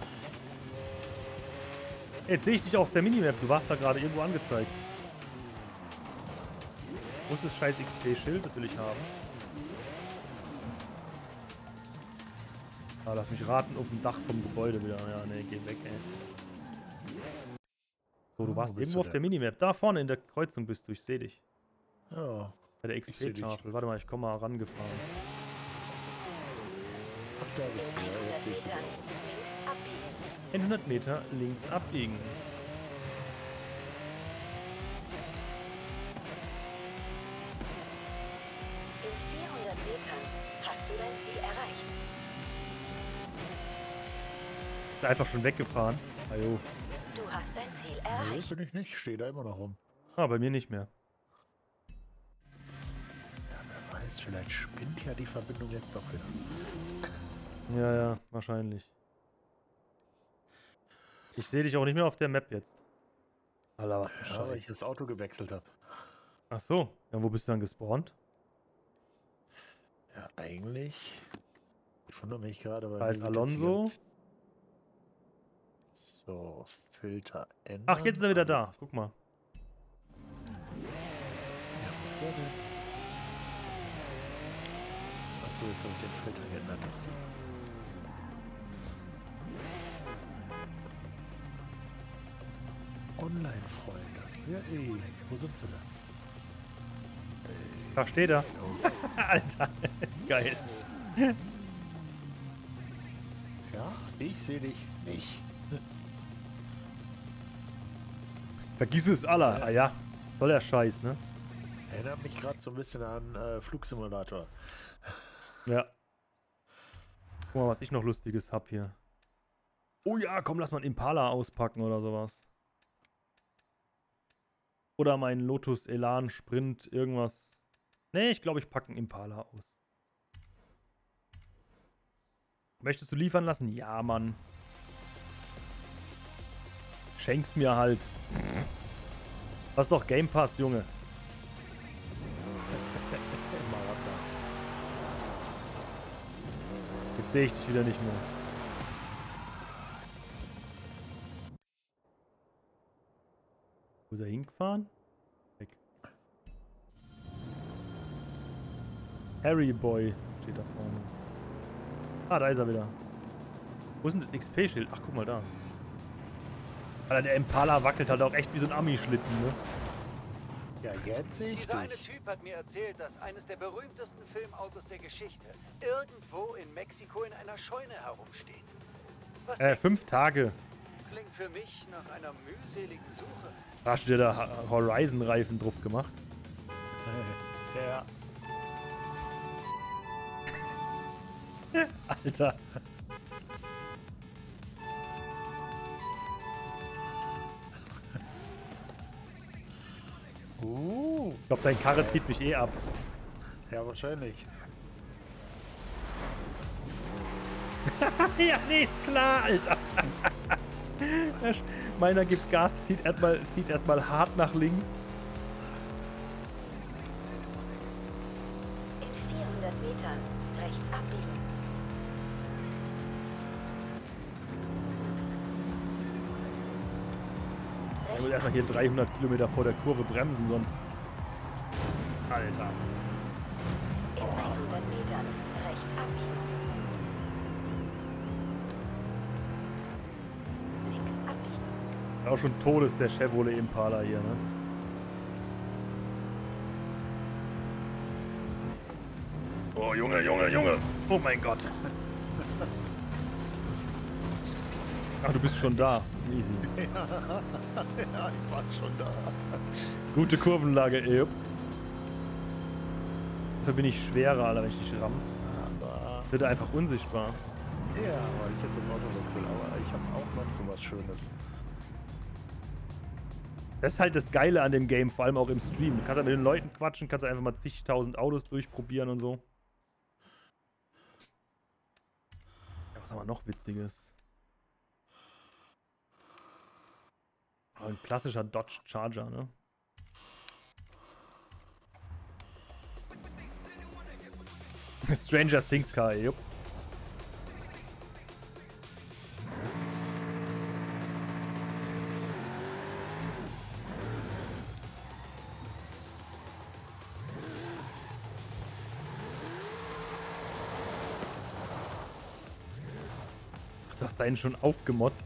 Jetzt sehe ich dich auch auf der Minimap. Du warst da gerade irgendwo angezeigt. Wo ist das scheiß X P-Schild? Das will ich haben. Ah, lass mich raten, auf dem Dach vom Gebäude wieder. Ja, ne, geh weg, ey. So, du warst oh, irgendwo auf der Minimap. Da vorne in der Kreuzung bist du, ich sehe dich. Ja. Bei der X P-Tafel. Warte mal, ich komme mal rangefahren. Ach, da bist du. Ja, jetzt hundert Meter links abbiegen. hundert Meter links abbiegen. In vierhundert Metern hast du dein Ziel erreicht. Ist einfach schon weggefahren. Ajo. Du hast dein Ziel Nee, erreicht. bin ich nicht. Stehe da immer noch rum. Ah, bei mir nicht mehr. Ja, wer weiß, vielleicht spinnt ja die Verbindung jetzt doch wieder. Ja, ja, wahrscheinlich. Ich sehe dich auch nicht mehr auf der Map jetzt. Alter, was ein Ja, weil ich Scheiß. das Auto gewechselt habe. Ach so. Ja, wo bist du dann gespawnt? Ja, eigentlich. Ich wundere mich gerade, weil. Da ist mir wird jetzt die Alonso. ganze- So, Filter ändern. Ach, jetzt ist er wieder da. Alles- Guck mal. Ja, was soll denn? Achso, jetzt habe ich den Filter geändert. Das sieht. Online-Freunde. Ja, ey. Wo sind sie denn? Da steht er. Alter, geil. Ja, ich sehe dich nicht. Vergiss es, aller. Ah ja, soll der Scheiß, ne? Erinnert mich gerade so ein bisschen an äh, Flugsimulator. Ja. Guck mal, was ich noch Lustiges hab hier. Oh ja, komm, lass mal einen Impala auspacken oder sowas. Oder mein Lotus Elan Sprint, irgendwas. Nee, ich glaube, ich packe einen Impala aus. Möchtest du liefern lassen? Ja, Mann. Schenk's mir halt. Was doch Game Pass, Junge. Jetzt sehe ich dich wieder nicht mehr. Wo ist er hingefahren? Weg. Harry Boy steht da vorne. Ah, da ist er wieder. Wo ist denn das X P-Schild? Ach, guck mal da. Alter, der Impala wackelt halt auch echt wie so ein Ami-Schlitten, ne? Ja, jetzt sehe ich Dieser eine dich. Typ hat mir erzählt, dass eines der berühmtesten Filmautos der Geschichte irgendwo in Mexiko in einer Scheune herumsteht. Was Äh, denkst fünf Tage. du? Klingt für mich nach einer mühseligen Suche. Hast du dir da Horizon-Reifen drauf gemacht? Ja. Alter. Uh, Ich glaube, dein Karre zieht mich eh ab. ja, wahrscheinlich. Ja, nee, ist klar, Alter. Meiner gibt Gas, zieht erstmal zieht erstmal hart nach links. In vierhundert Metern rechts abbiegen. Ich muss erstmal hier dreihundert Kilometer vor der Kurve bremsen, sonst. Alter. In hundert Metern rechts abbiegen. Links abbiegen. Auch schon Todes der Chevrolet Impala hier, ne? Oh, Junge, Junge, Junge. Oh mein Gott. Ach, du bist schon da. Easy. Ja, ich war schon da. Gute Kurvenlage, ey. Dafür bin ich schwerer, Alter, wenn ich dich ramm. Aber, Wird einfach unsichtbar. ja, weil ich jetzt das Auto wechsle, aber ich habe auch noch so was Schönes. Das ist halt das Geile an dem Game, vor allem auch im Stream. Du kannst halt mit den Leuten quatschen, kannst einfach mal zigtausend Autos durchprobieren und so. Ja, was haben wir noch Witziges? Oh, ein klassischer Dodge Charger, ne? Stranger Things Car, jupp. Ach, du hast deinen schon aufgemotzt.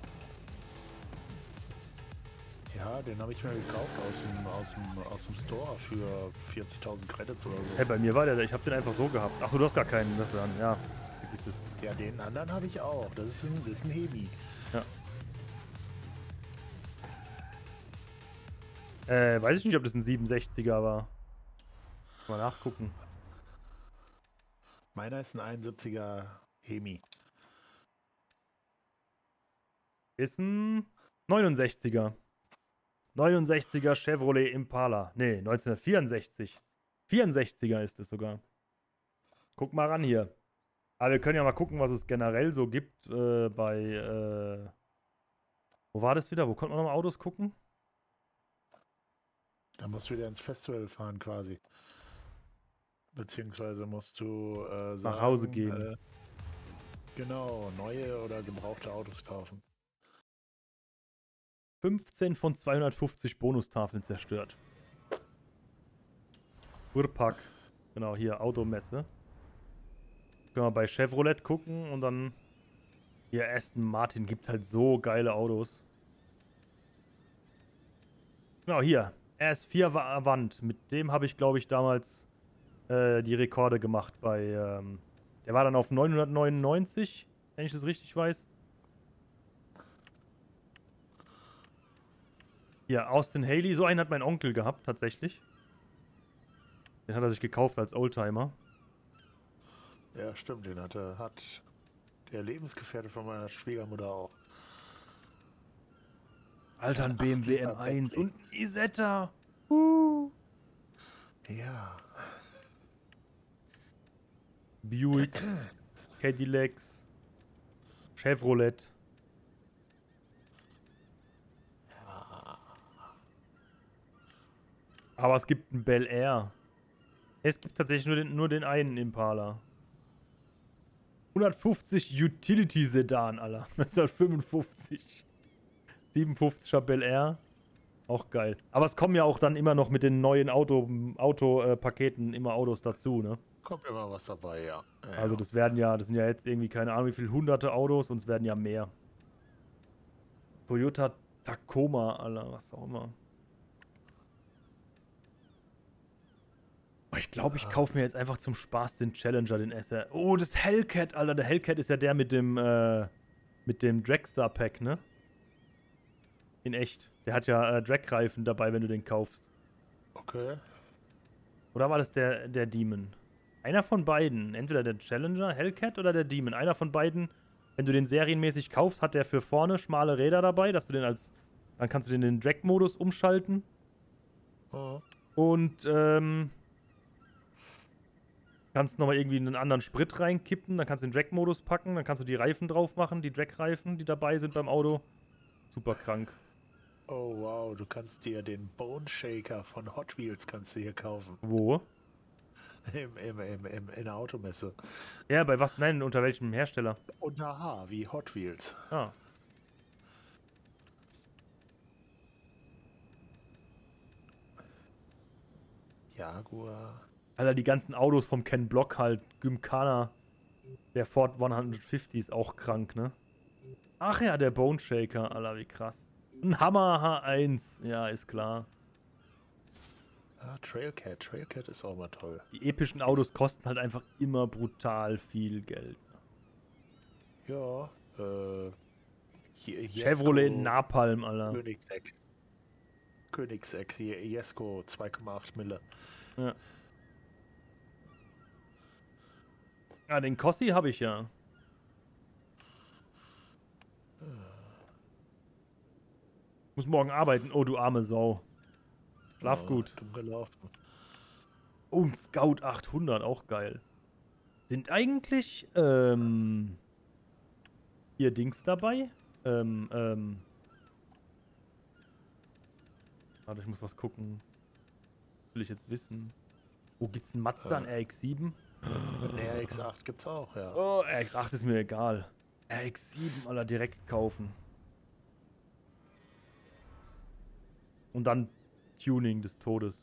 Ja, den habe ich mir gekauft aus dem, aus dem, aus dem Store für vierzigtausend Credits oder so. Hey, bei mir war der, ich habe den einfach so gehabt. Achso, du hast gar keinen, das dann, ja. Vergiss es. Ja, den anderen habe ich auch. Das ist ein, das ist ein Hemi. Ja. Äh, weiß ich nicht, ob das ein siebenundsechziger war. Mal nachgucken. Meiner ist ein einundsiebziger Hemi. Ist ein neunundsechziger. neunundsechziger Chevrolet Impala. Nee, neunzehnhundertvierundsechzig. vierundsechziger ist es sogar. Guck mal ran hier. Aber wir können ja mal gucken, was es generell so gibt äh, bei, äh, wo war das wieder? Wo konnte man nochmal Autos gucken? Da musst du wieder ins Festival fahren quasi. Beziehungsweise musst du äh, sagen, Nach Hause gehen. Äh, genau, neue oder gebrauchte Autos kaufen. fünfzehn von zweihundertfünfzig Bonustafeln zerstört. Fuhrpark. Genau, hier, Automesse. Können wir bei Chevrolet gucken und dann hier Aston Martin gibt halt so geile Autos. Genau, hier. R S vier Avant. Mit dem habe ich, glaube ich, damals äh, die Rekorde gemacht bei, ähm, der war dann auf neunhundertneunundneunzig, wenn ich das richtig weiß. Hier, Austin Haley, so einen hat mein Onkel gehabt, tatsächlich. Den hat er sich gekauft als Oldtimer. Ja, stimmt, den hatte, hat der Lebensgefährte von meiner Schwiegermutter auch. Alter, ein B M W M eins Bentley. und ein Isetta. Uh. Ja. Buick, Cadillacs, Chevrolet. Aber es gibt einen Bel Air. Es gibt tatsächlich nur den, nur den einen Impala. hundertfünfzig Utility Sedan, Alter. neunzehnhundertfünfundfünfzig. siebenundfünfziger Bel Air. Auch geil. Aber es kommen ja auch dann immer noch mit den neuen Auto, Auto äh, Paketen immer Autos dazu, ne? Kommt immer was dabei, ja. ja. Also das werden ja, das sind ja jetzt irgendwie keine Ahnung wie viele hunderte Autos und es werden ja mehr. Toyota Tacoma, Alter, was auch immer. Oh, ich glaube, ich kaufe mir jetzt einfach zum Spaß den Challenger, den S R. Oh, das Hellcat, Alter. Der Hellcat ist ja der mit dem, äh, mit dem Dragstar Pack, ne? In echt. Der hat ja äh, Dragreifen dabei, wenn du den kaufst. Okay. Oder war das der, der Demon? Einer von beiden. Entweder der Challenger, Hellcat oder der Demon. Einer von beiden, wenn du den serienmäßig kaufst, hat der für vorne schmale Räder dabei, dass du den als, dann kannst du den in den Drag-Modus umschalten. Oh. Und, ähm, kannst nochmal irgendwie einen anderen Sprit reinkippen, dann kannst du den Drag-Modus packen, dann kannst du die Reifen drauf machen, die Drag-Reifen, die dabei sind beim Auto. Super krank. Oh wow, du kannst dir den Bone Shaker von Hot Wheels kannst du hier kaufen. Wo? Im, im, im, im, in der Automesse. Ja, bei was? Nein, unter welchem Hersteller? Unter H, wie Hot Wheels. Ah. Jaguar. Alter, die ganzen Autos vom Ken Block halt. Gymkhana. Der Ford hundertfünfzig ist auch krank, ne? Ach ja, der Bone Shaker. Alter, wie krass. Ein Hammer H eins. Ja, ist klar. Ah, Trailcat. Trailcat ist auch mal toll. Die epischen Autos kosten halt einfach immer brutal viel Geld. Ja, äh... Je- Chevrolet Jesko Napalm, Alter. Königseck. Königseck, hier, Jesko zwei Komma acht Mille. Ja. Ja, den Cossi habe ich ja. Muss morgen arbeiten. Oh, du arme Sau. Schlaf Ja, gut. dumm gelaufen. Oh, ein Scout achthundert, auch geil. Sind eigentlich, ähm... hier Dings dabei? Ähm, ähm... Warte, ich muss was gucken. Will ich jetzt wissen. Wo gibt's einen Mazda, ein R X sieben? Ein R X acht gibt's auch, ja. Oh, R X acht ist mir egal. R X sieben, Alter, direkt kaufen. Und dann Tuning des Todes.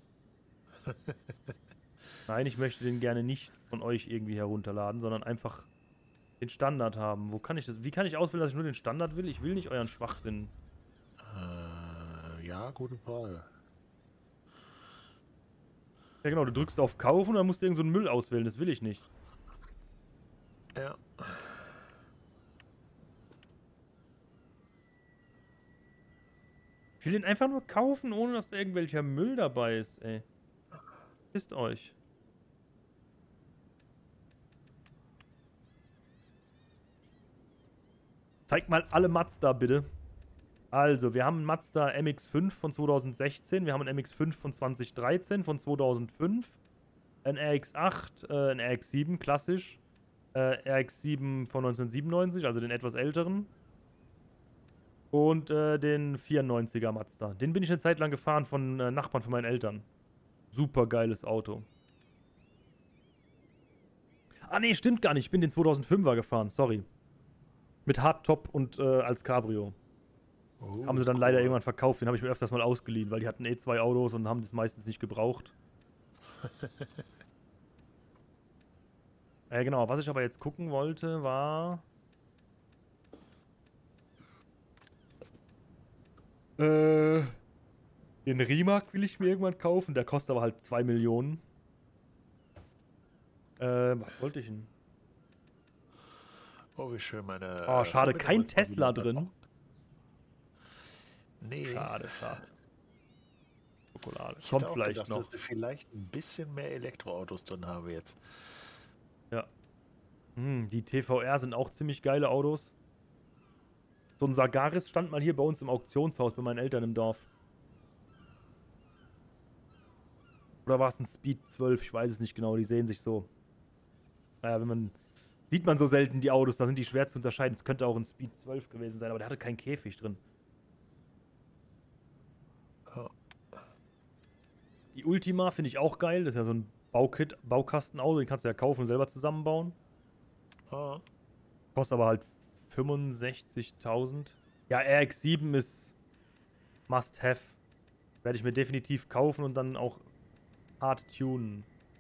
Nein, ich möchte den gerne nicht von euch irgendwie herunterladen, sondern einfach den Standard haben. Wo kann ich das? Wie kann ich auswählen, dass ich nur den Standard will? Ich will nicht euren Schwachsinn. Äh, ja, gute Frage. Ja genau, du drückst auf Kaufen und dann musst du irgend so einen Müll auswählen. Das will ich nicht. Ja. Ich will den einfach nur kaufen, ohne dass da irgendwelcher Müll dabei ist, ey. Pisst euch. Zeig mal alle Mazda, bitte. Also, wir haben einen Mazda M X fünf von zweitausendsechzehn, wir haben einen M X fünf von zweitausenddreizehn, von zweitausendfünf, ein R X acht, äh, ein R X sieben, klassisch, äh, R X sieben von neunzehnhundertsiebenundneunzig, also den etwas älteren, und äh, den vierundneunziger Mazda. Den bin ich eine Zeit lang gefahren von äh, Nachbarn von meinen Eltern. Super geiles Auto. Ah, nee, stimmt gar nicht. Ich bin den zweitausendfünfer gefahren, sorry. Mit Hardtop und äh, als Cabrio. Oh, haben sie dann cool. leider irgendwann verkauft. Den habe ich mir öfters mal ausgeliehen, weil die hatten eh zwei Autos und haben das meistens nicht gebraucht. äh, genau, was ich aber jetzt gucken wollte, war... Äh... Den Rimac will ich mir irgendwann kaufen. Der kostet aber halt zwei Millionen. Äh, was wollte ich denn? Oh, wie schön meine... Oh, schade, Verbindung kein ist mal Tesla wieder- drin. Nee. Schade, schade. Schokolade. Ich Kommt hätte auch vielleicht gedacht, noch. dass ich vielleicht ein bisschen mehr Elektroautos drin habe jetzt. Ja. Hm, die T V R sind auch ziemlich geile Autos. So ein Sagaris stand mal hier bei uns im Auktionshaus bei meinen Eltern im Dorf. Oder war es ein Speed zwölf? Ich weiß es nicht genau. Die sehen sich so. Naja, wenn man... Sieht man so selten die Autos, da sind die schwer zu unterscheiden. Es könnte auch ein Speed zwölf gewesen sein, aber der hatte keinen Käfig drin. Ja. Die Ultima finde ich auch geil. Das ist ja so ein Baukit, Baukastenauto. Den kannst du ja kaufen und selber zusammenbauen. Ah. Kostet aber halt fünfundsechzigtausend. Ja, R X sieben ist must have. Werde ich mir definitiv kaufen und dann auch hart tunen.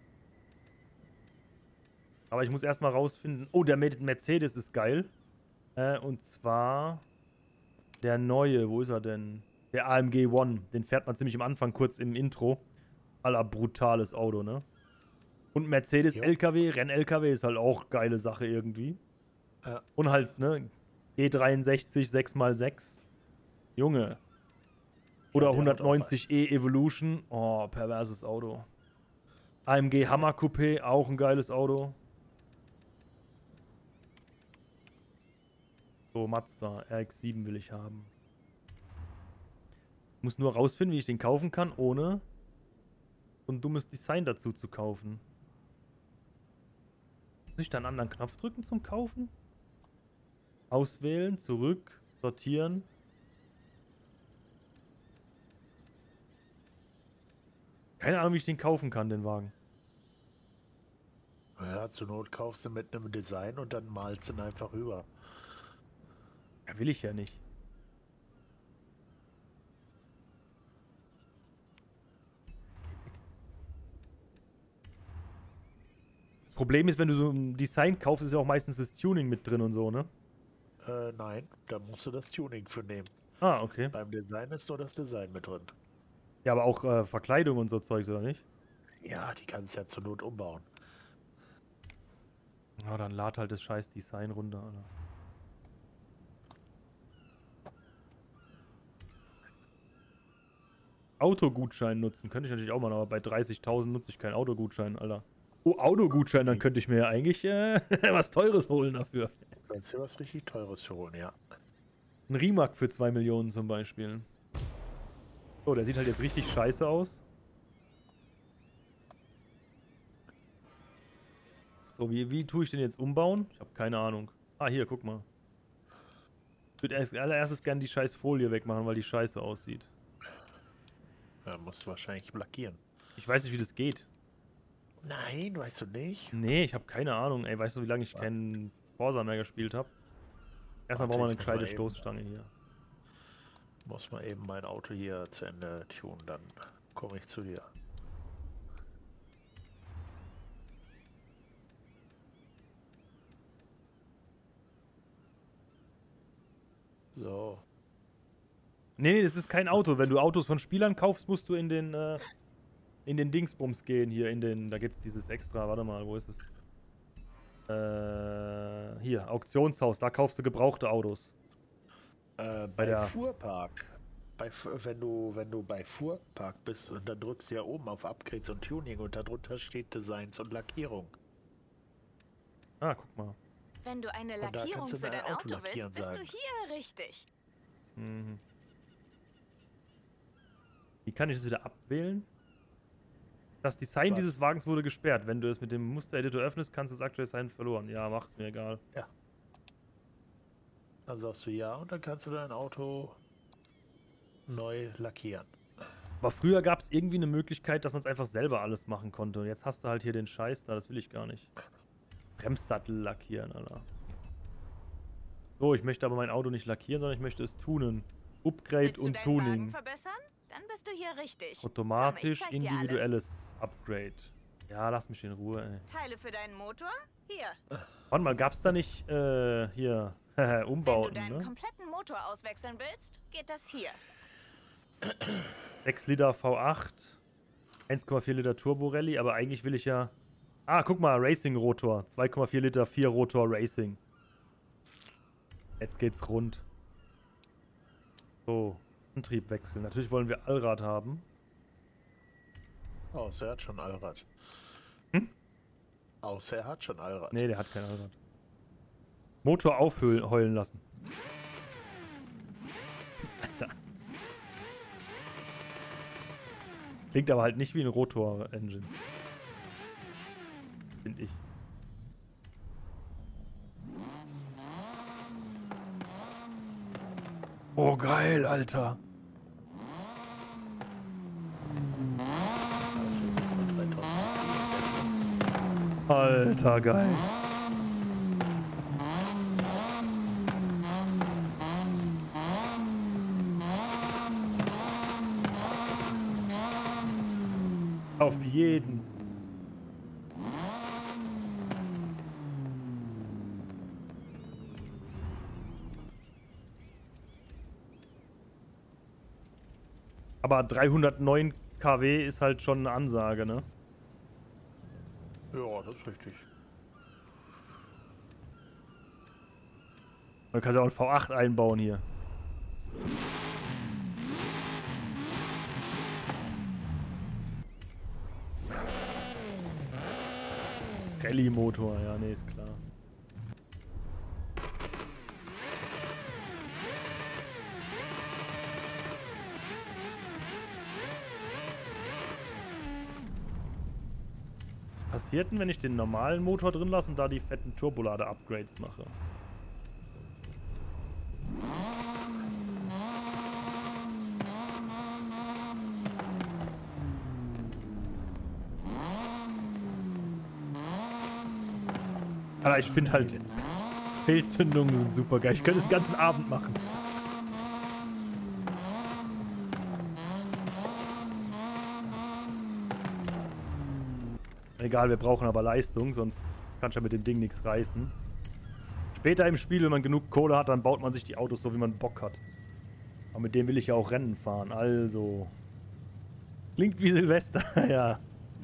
Aber ich muss erstmal rausfinden. Oh, der Mercedes ist geil. Äh, und zwar der neue. Wo ist er denn? Der A M G One. Den fährt man ziemlich am Anfang, kurz im Intro. Aller brutales Auto, ne? Und Mercedes Jo. L K W, Renn-L K W ist halt auch geile Sache irgendwie. Ja. Und halt, ne? G dreiundsechzig sechs mal sechs. Junge. Oder Ja, der hat auch hundertneunzig E Evolution. Oh, perverses Auto. A M G Hammer Coupé, auch ein geiles Auto. So, Mazda R X sieben will ich haben. Ich muss nur rausfinden, wie ich den kaufen kann, ohne so ein dummes Design dazu zu kaufen. Muss ich da einen anderen Knopf drücken zum Kaufen? Auswählen, zurück, sortieren. Keine Ahnung, wie ich den kaufen kann, den Wagen. Ja, zur Not kaufst du mit einem Design und dann malst du ihn einfach rüber. Ja, will ich ja nicht. Das Problem ist, wenn du so ein Design kaufst, ist ja auch meistens das Tuning mit drin und so, ne? Äh, nein, da musst du das Tuning für nehmen. Ah, okay. Beim Design ist nur das Design mit drin. Ja, aber auch äh, Verkleidung und so Zeugs, oder nicht? Ja, die kannst du ja zur Not umbauen. Ja, dann lad halt das scheiß Design runter, Alter. Autogutschein nutzen könnte ich natürlich auch mal, aber bei dreißigtausend nutze ich keinen Autogutschein, Alter. Oh, Autogutschein, dann könnte ich mir ja eigentlich äh, was Teures holen dafür. Du kannst dir was richtig Teures holen, ja. Ein Rimac für zwei Millionen zum Beispiel. So, der sieht halt jetzt richtig scheiße aus. So, wie, wie tue ich den jetzt umbauen? Ich habe keine Ahnung. Ah, hier, guck mal. Ich würde als allererstes gerne die scheiß Folie wegmachen, weil die scheiße aussieht. Ja, musst du wahrscheinlich lackieren. Ich weiß nicht, wie das geht. Nein, weißt du nicht? Nee, ich habe keine Ahnung. Ey, weißt du, wie lange ich keinen Forza mehr gespielt habe? Erstmal brauchen wir eine Warte, ich mach gescheite mal eben. Stoßstange hier. Muss mal eben mein Auto hier zu Ende tunen, dann komme ich zu dir. So. Nee, nee, das ist kein Auto. Wenn du Autos von Spielern kaufst, musst du in den, äh, in den Dingsbums gehen hier, in den, da gibt's dieses extra, warte mal, wo ist es? Äh, hier, Auktionshaus, da kaufst du gebrauchte Autos. Äh, bei Bei der- Fuhrpark. Bei, Fu- wenn du wenn du bei Fuhrpark bist und dann drückst du ja oben auf Upgrades und Tuning und darunter steht Designs und Lackierung. Ah, guck mal. Wenn du eine Und da Lackierung kannst du für dein dein Auto Auto lackieren willst, bist du sagen. hier richtig. Mhm. kann ich das wieder abwählen? Das Design Was? dieses Wagens wurde gesperrt. Wenn du es mit dem Mustereditor öffnest, kannst du das aktuelle Design verloren. Ja, mach's mir egal. Ja. Dann sagst du ja und dann kannst du dein Auto neu lackieren. Aber früher gab es irgendwie eine Möglichkeit, dass man es einfach selber alles machen konnte. Und jetzt hast du halt hier den Scheiß da, das will ich gar nicht. Bremssattel lackieren, Alter. So, ich möchte aber mein Auto nicht lackieren, sondern ich möchte es tunen. Upgrade Willst du und deinen Tuning. Wagen verbessern? Dann bist du hier richtig. Automatisch Komm, ich zeig dir individuelles Upgrade. Ja, lass mich in Ruhe, ey. Teile für deinen Motor? Hier. Warte mal, gab's da nicht, äh, hier, Umbauten, Wenn du deinen ne? kompletten Motor auswechseln willst, geht das hier. sechs Liter V acht, eins Komma vier Liter Turbo Rallye, aber eigentlich will ich ja... Ah, guck mal, Racing Rotor, zwei Komma vier Liter, vier Rotor Racing. Jetzt geht's rund. So, Antrieb wechseln. Natürlich wollen wir Allrad haben. Außer er hat schon Allrad. Hm? Außer er hat schon Allrad. Nee, der hat kein Allrad. Motor aufheulen lassen. Alter. Klingt aber halt nicht wie ein Rotor-Engine. Finde ich. Oh, geil, Alter. Alter, geil. Auf jeden. Aber dreihundertneun Kilowatt ist halt schon eine Ansage, ne? Ja, das ist richtig. Man kann ja auch ein V acht einbauen hier. Rallye-Motor, ja, nee, ist klar. Was passiert denn, wenn ich den normalen Motor drin lasse und da die fetten Turbolade-Upgrades mache? Aber ich finde halt, Fehlzündungen sind super geil. Ich könnte es den ganzen Abend machen. Egal, wir brauchen aber Leistung, sonst kann ich ja mit dem Ding nichts reißen. Später im Spiel, wenn man genug Kohle hat, dann baut man sich die Autos so, wie man Bock hat. Aber mit dem will ich ja auch Rennen fahren, also... Klingt wie Silvester, ja.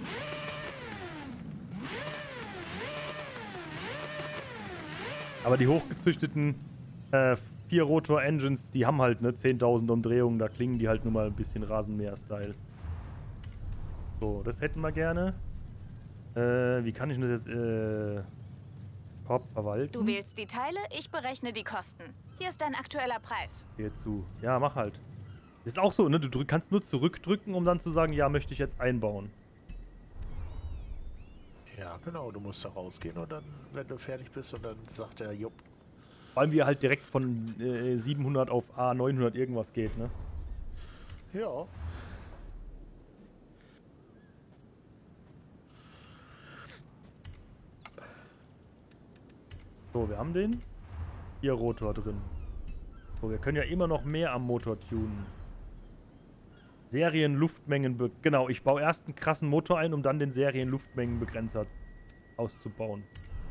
Aber die hochgezüchteten äh, vier Rotor-Engines, die haben halt ne zehntausend Umdrehungen, da klingen die halt nur mal ein bisschen Rasenmäher-Style. So, das hätten wir gerne. Äh, wie kann ich das jetzt, äh, Korb verwalten? Du wählst die Teile, ich berechne die Kosten. Hier ist dein aktueller Preis. Geh zu. Ja, mach halt. Ist auch so, ne? Du drück, kannst nur zurückdrücken, um dann zu sagen, ja, möchte ich jetzt einbauen. Ja, genau, du musst da rausgehen und dann, wenn du fertig bist und dann sagt er, jupp. Vor allem, wie er halt direkt von äh, siebenhundert auf A neunhundert irgendwas geht, ne? Ja. So, wir haben den. Hier Rotor drin. So, wir können ja immer noch mehr am Motor tunen. Serien-Luftmengen... Genau, ich baue erst einen krassen Motor ein, um dann den Serien-Luftmengenbegrenzer auszubauen.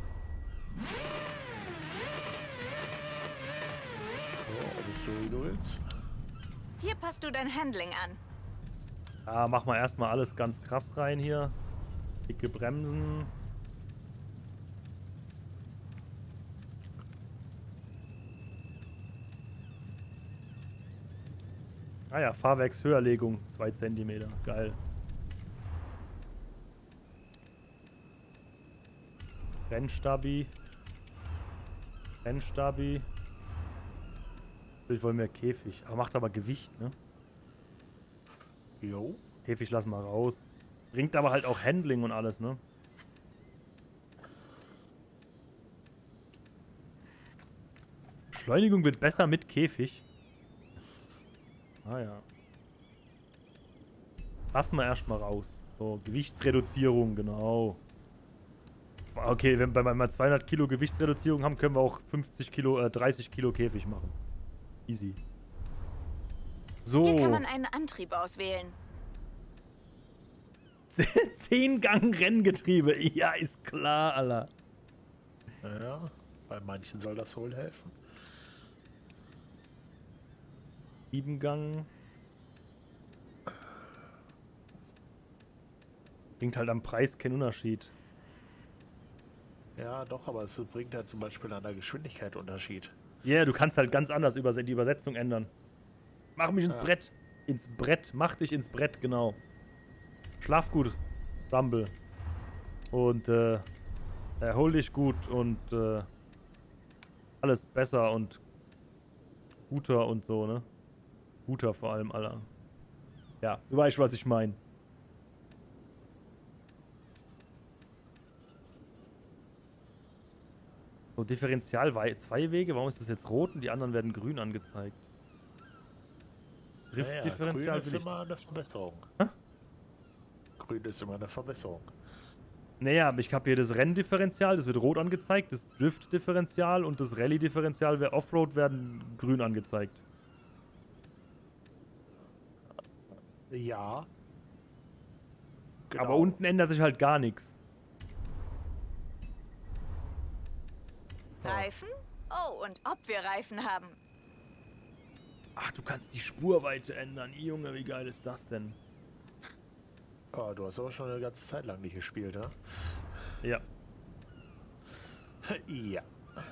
So, alles so wie du willst. Hier passt du dein Handling an. Ja, mach mal erstmal alles ganz krass rein hier. Dicke Bremsen. Ah ja, Fahrwerkshöherlegung, zwei Zentimeter. Geil. Rennstabi. Rennstabi. Ich wollte mehr Käfig. Aber macht aber Gewicht, ne? Jo. Käfig lassen wir raus. Bringt aber halt auch Handling und alles, ne? Beschleunigung wird besser mit Käfig. Ah ja. Lassen wir erstmal raus. So, Gewichtsreduzierung, genau. Okay, wenn wir mal zweihundert Kilo Gewichtsreduzierung haben, können wir auch fünfzig Kilo, äh, dreißig Kilo Käfig machen. Easy. So. Hier kann man einen Antrieb auswählen. zehn Gang Renngetriebe. Ja, ist klar, Alter. Ja, bei manchen soll das wohl helfen. sieben Gang. Bringt halt am Preis keinen Unterschied. Ja, doch, aber es bringt ja zum Beispiel an der Geschwindigkeit Unterschied. Ja, yeah, du kannst halt ganz anders übers die Übersetzung ändern. Mach mich ins Ja. Brett. Ins Brett. Mach dich ins Brett, genau. Schlaf gut, Rumble. Und äh, erhol dich gut und äh, alles besser und guter und so, ne? Guter vor allem, Alter. Ja, du weißt, was ich meine. So, Differential zwei Wege, warum ist das jetzt rot und die anderen werden grün angezeigt? Driftdifferential Naja, grün ist will ich... immer eine Verbesserung. Hä? Grün ist immer eine Verbesserung. Naja, aber ich habe hier das Renndifferential, das wird rot angezeigt, das Driftdifferential und das Rallye-Differential, wer Offroad, werden grün angezeigt. Ja. Genau. Aber unten ändert sich halt gar nichts. Reifen? Oh, und ob wir Reifen haben. Ach, du kannst die Spurweite ändern. Junge, wie geil ist das denn? Oh, du hast aber schon eine ganze Zeit lang nicht gespielt, ja? Ja. Ja.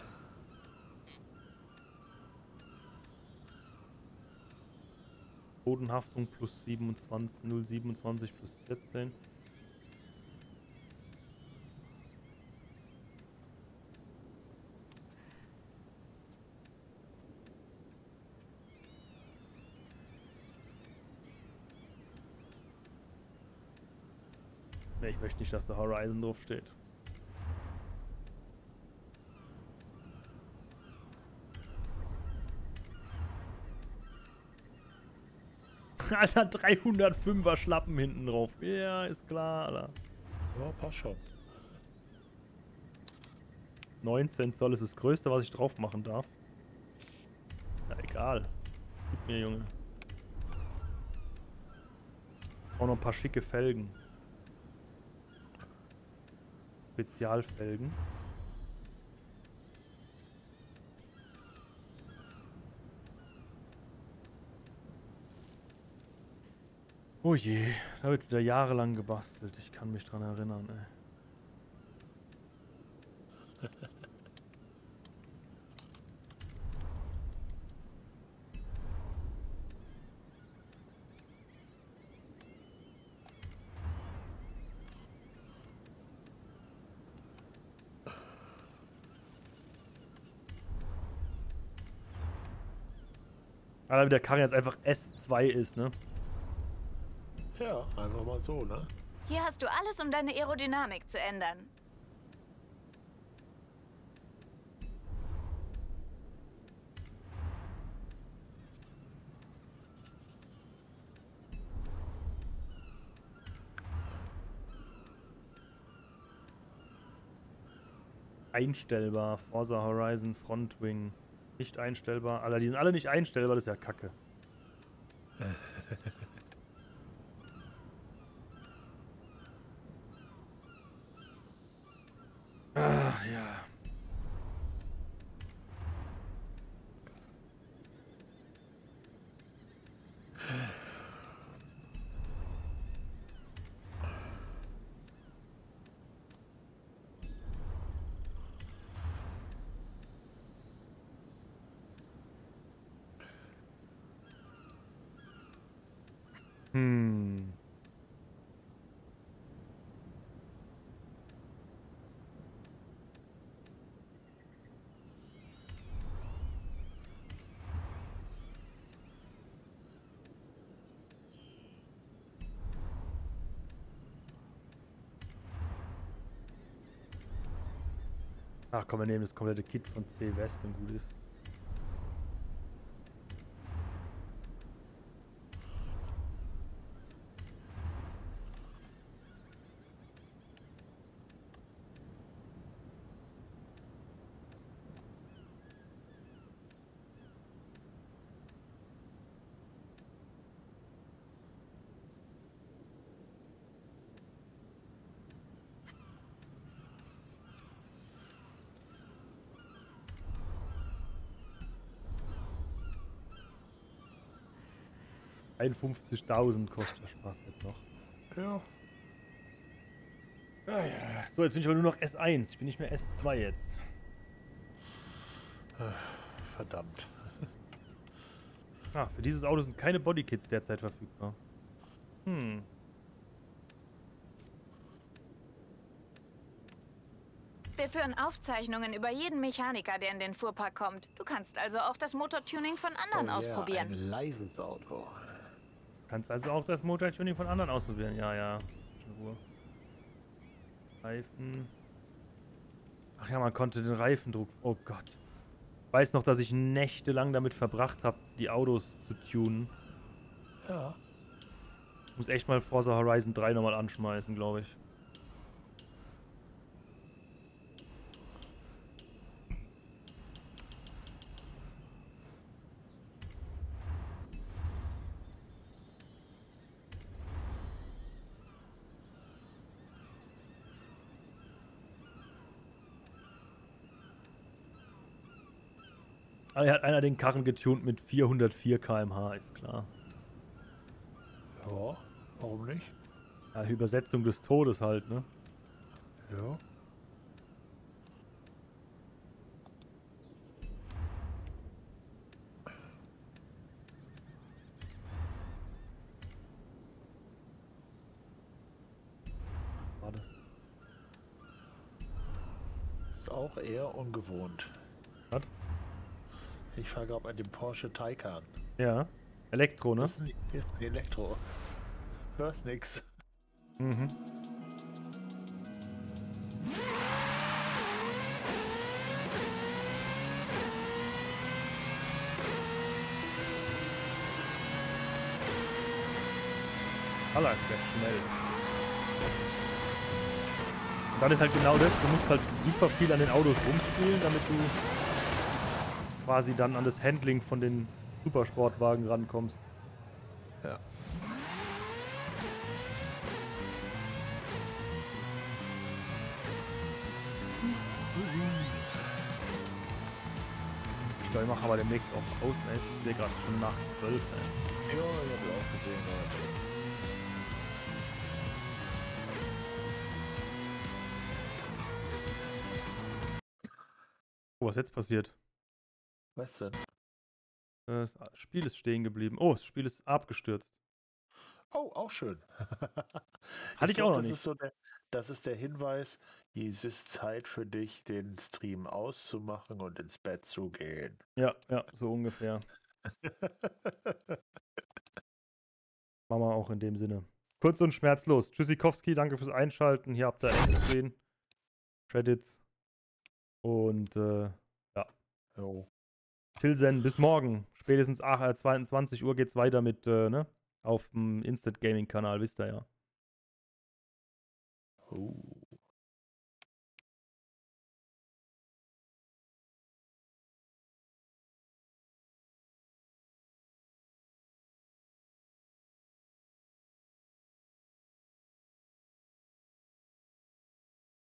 Bodenhaftung plus siebenundzwanzig, null Komma siebenundzwanzig plus vierzehn. Ne, ich möchte nicht, dass da Horizon drauf steht. Alter, dreihundertfünfer Schlappen hinten drauf. Ja, ist klar, Alter. Ja, passt schon. neunzehn Zoll ist das Größte, was ich drauf machen darf. Ja, egal. Gib mir, Junge. Auch noch ein paar schicke Felgen. Spezialfelgen. Oh je, da wird wieder jahrelang gebastelt. Ich kann mich dran erinnern, ey. Alter, wie der Karren jetzt einfach S zwei ist, ne? Ja, einfach mal so, ne? Hier hast du alles, um deine Aerodynamik zu ändern. Einstellbar. Forza Horizon Frontwing. Nicht einstellbar. Alter, die sind alle nicht einstellbar, das ist ja kacke. Ach ja. Hm. Ach komm, wir nehmen das komplette Kit von C West und gut ist. einundfünfzigtausend kostet der Spaß jetzt noch. Ja. Ah, ja. So, jetzt bin ich aber nur noch S eins. Ich bin nicht mehr S zwei jetzt. Verdammt. Ah, für dieses Auto sind keine Bodykits derzeit verfügbar. Hm. Wir führen Aufzeichnungen über jeden Mechaniker, der in den Fuhrpark kommt. Du kannst also auch das Motortuning von anderen Oh, yeah, ausprobieren. ein leises Auto. Kannst also auch das Motortuning von anderen ausprobieren. Ja, ja. In Ruhe. Reifen. Ach ja, man konnte den Reifendruck. Oh Gott. Ich weiß noch, dass ich nächtelang damit verbracht habe, die Autos zu tunen. Ja. Ich muss echt mal Forza Horizon drei nochmal anschmeißen, glaube ich. Ah, er hat einer den Karren getunt mit vierhundertvier Kilometer pro Stunde, ist klar. Ja, warum nicht? Ja, Übersetzung des Todes halt, ne? Ja. Was war das? Ist auch eher ungewohnt. Was? Ich fahre gerade mit dem Porsche Taycan. Ja. Elektro, ne? Ist, ist ein Elektro. Hörst nix. Mhm. Allah ist sehr schnell. Und dann ist halt genau das, du musst halt super viel an den Autos rumspielen, damit du quasi dann an das Handling von den Supersportwagen rankommst. Ja. Ich glaube, ich mache aber demnächst auch aus. Ne? Ich sehe gerade schon nach zwölf. Ne? Ja, ich habe auch gesehen heute. Oh, was ist jetzt passiert? Was denn? Das Spiel ist stehen geblieben. Oh, das Spiel ist abgestürzt. Oh, auch schön. Hatte ich, glaub, auch noch das nicht. Ist so der, das ist der Hinweis, es ist Zeit für dich, den Stream auszumachen und ins Bett zu gehen. Ja, ja, so ungefähr. Machen wir auch in dem Sinne. Kurz und schmerzlos. Tschüssikowski, danke fürs Einschalten. Hier habt ihr Endscreen. Credits. Und äh, ja. Jo. Tilsen, bis morgen. Spätestens zweiundzwanzig Uhr geht's weiter mit, äh, ne? Auf dem Instant Gaming Kanal, wisst ihr ja. Oh.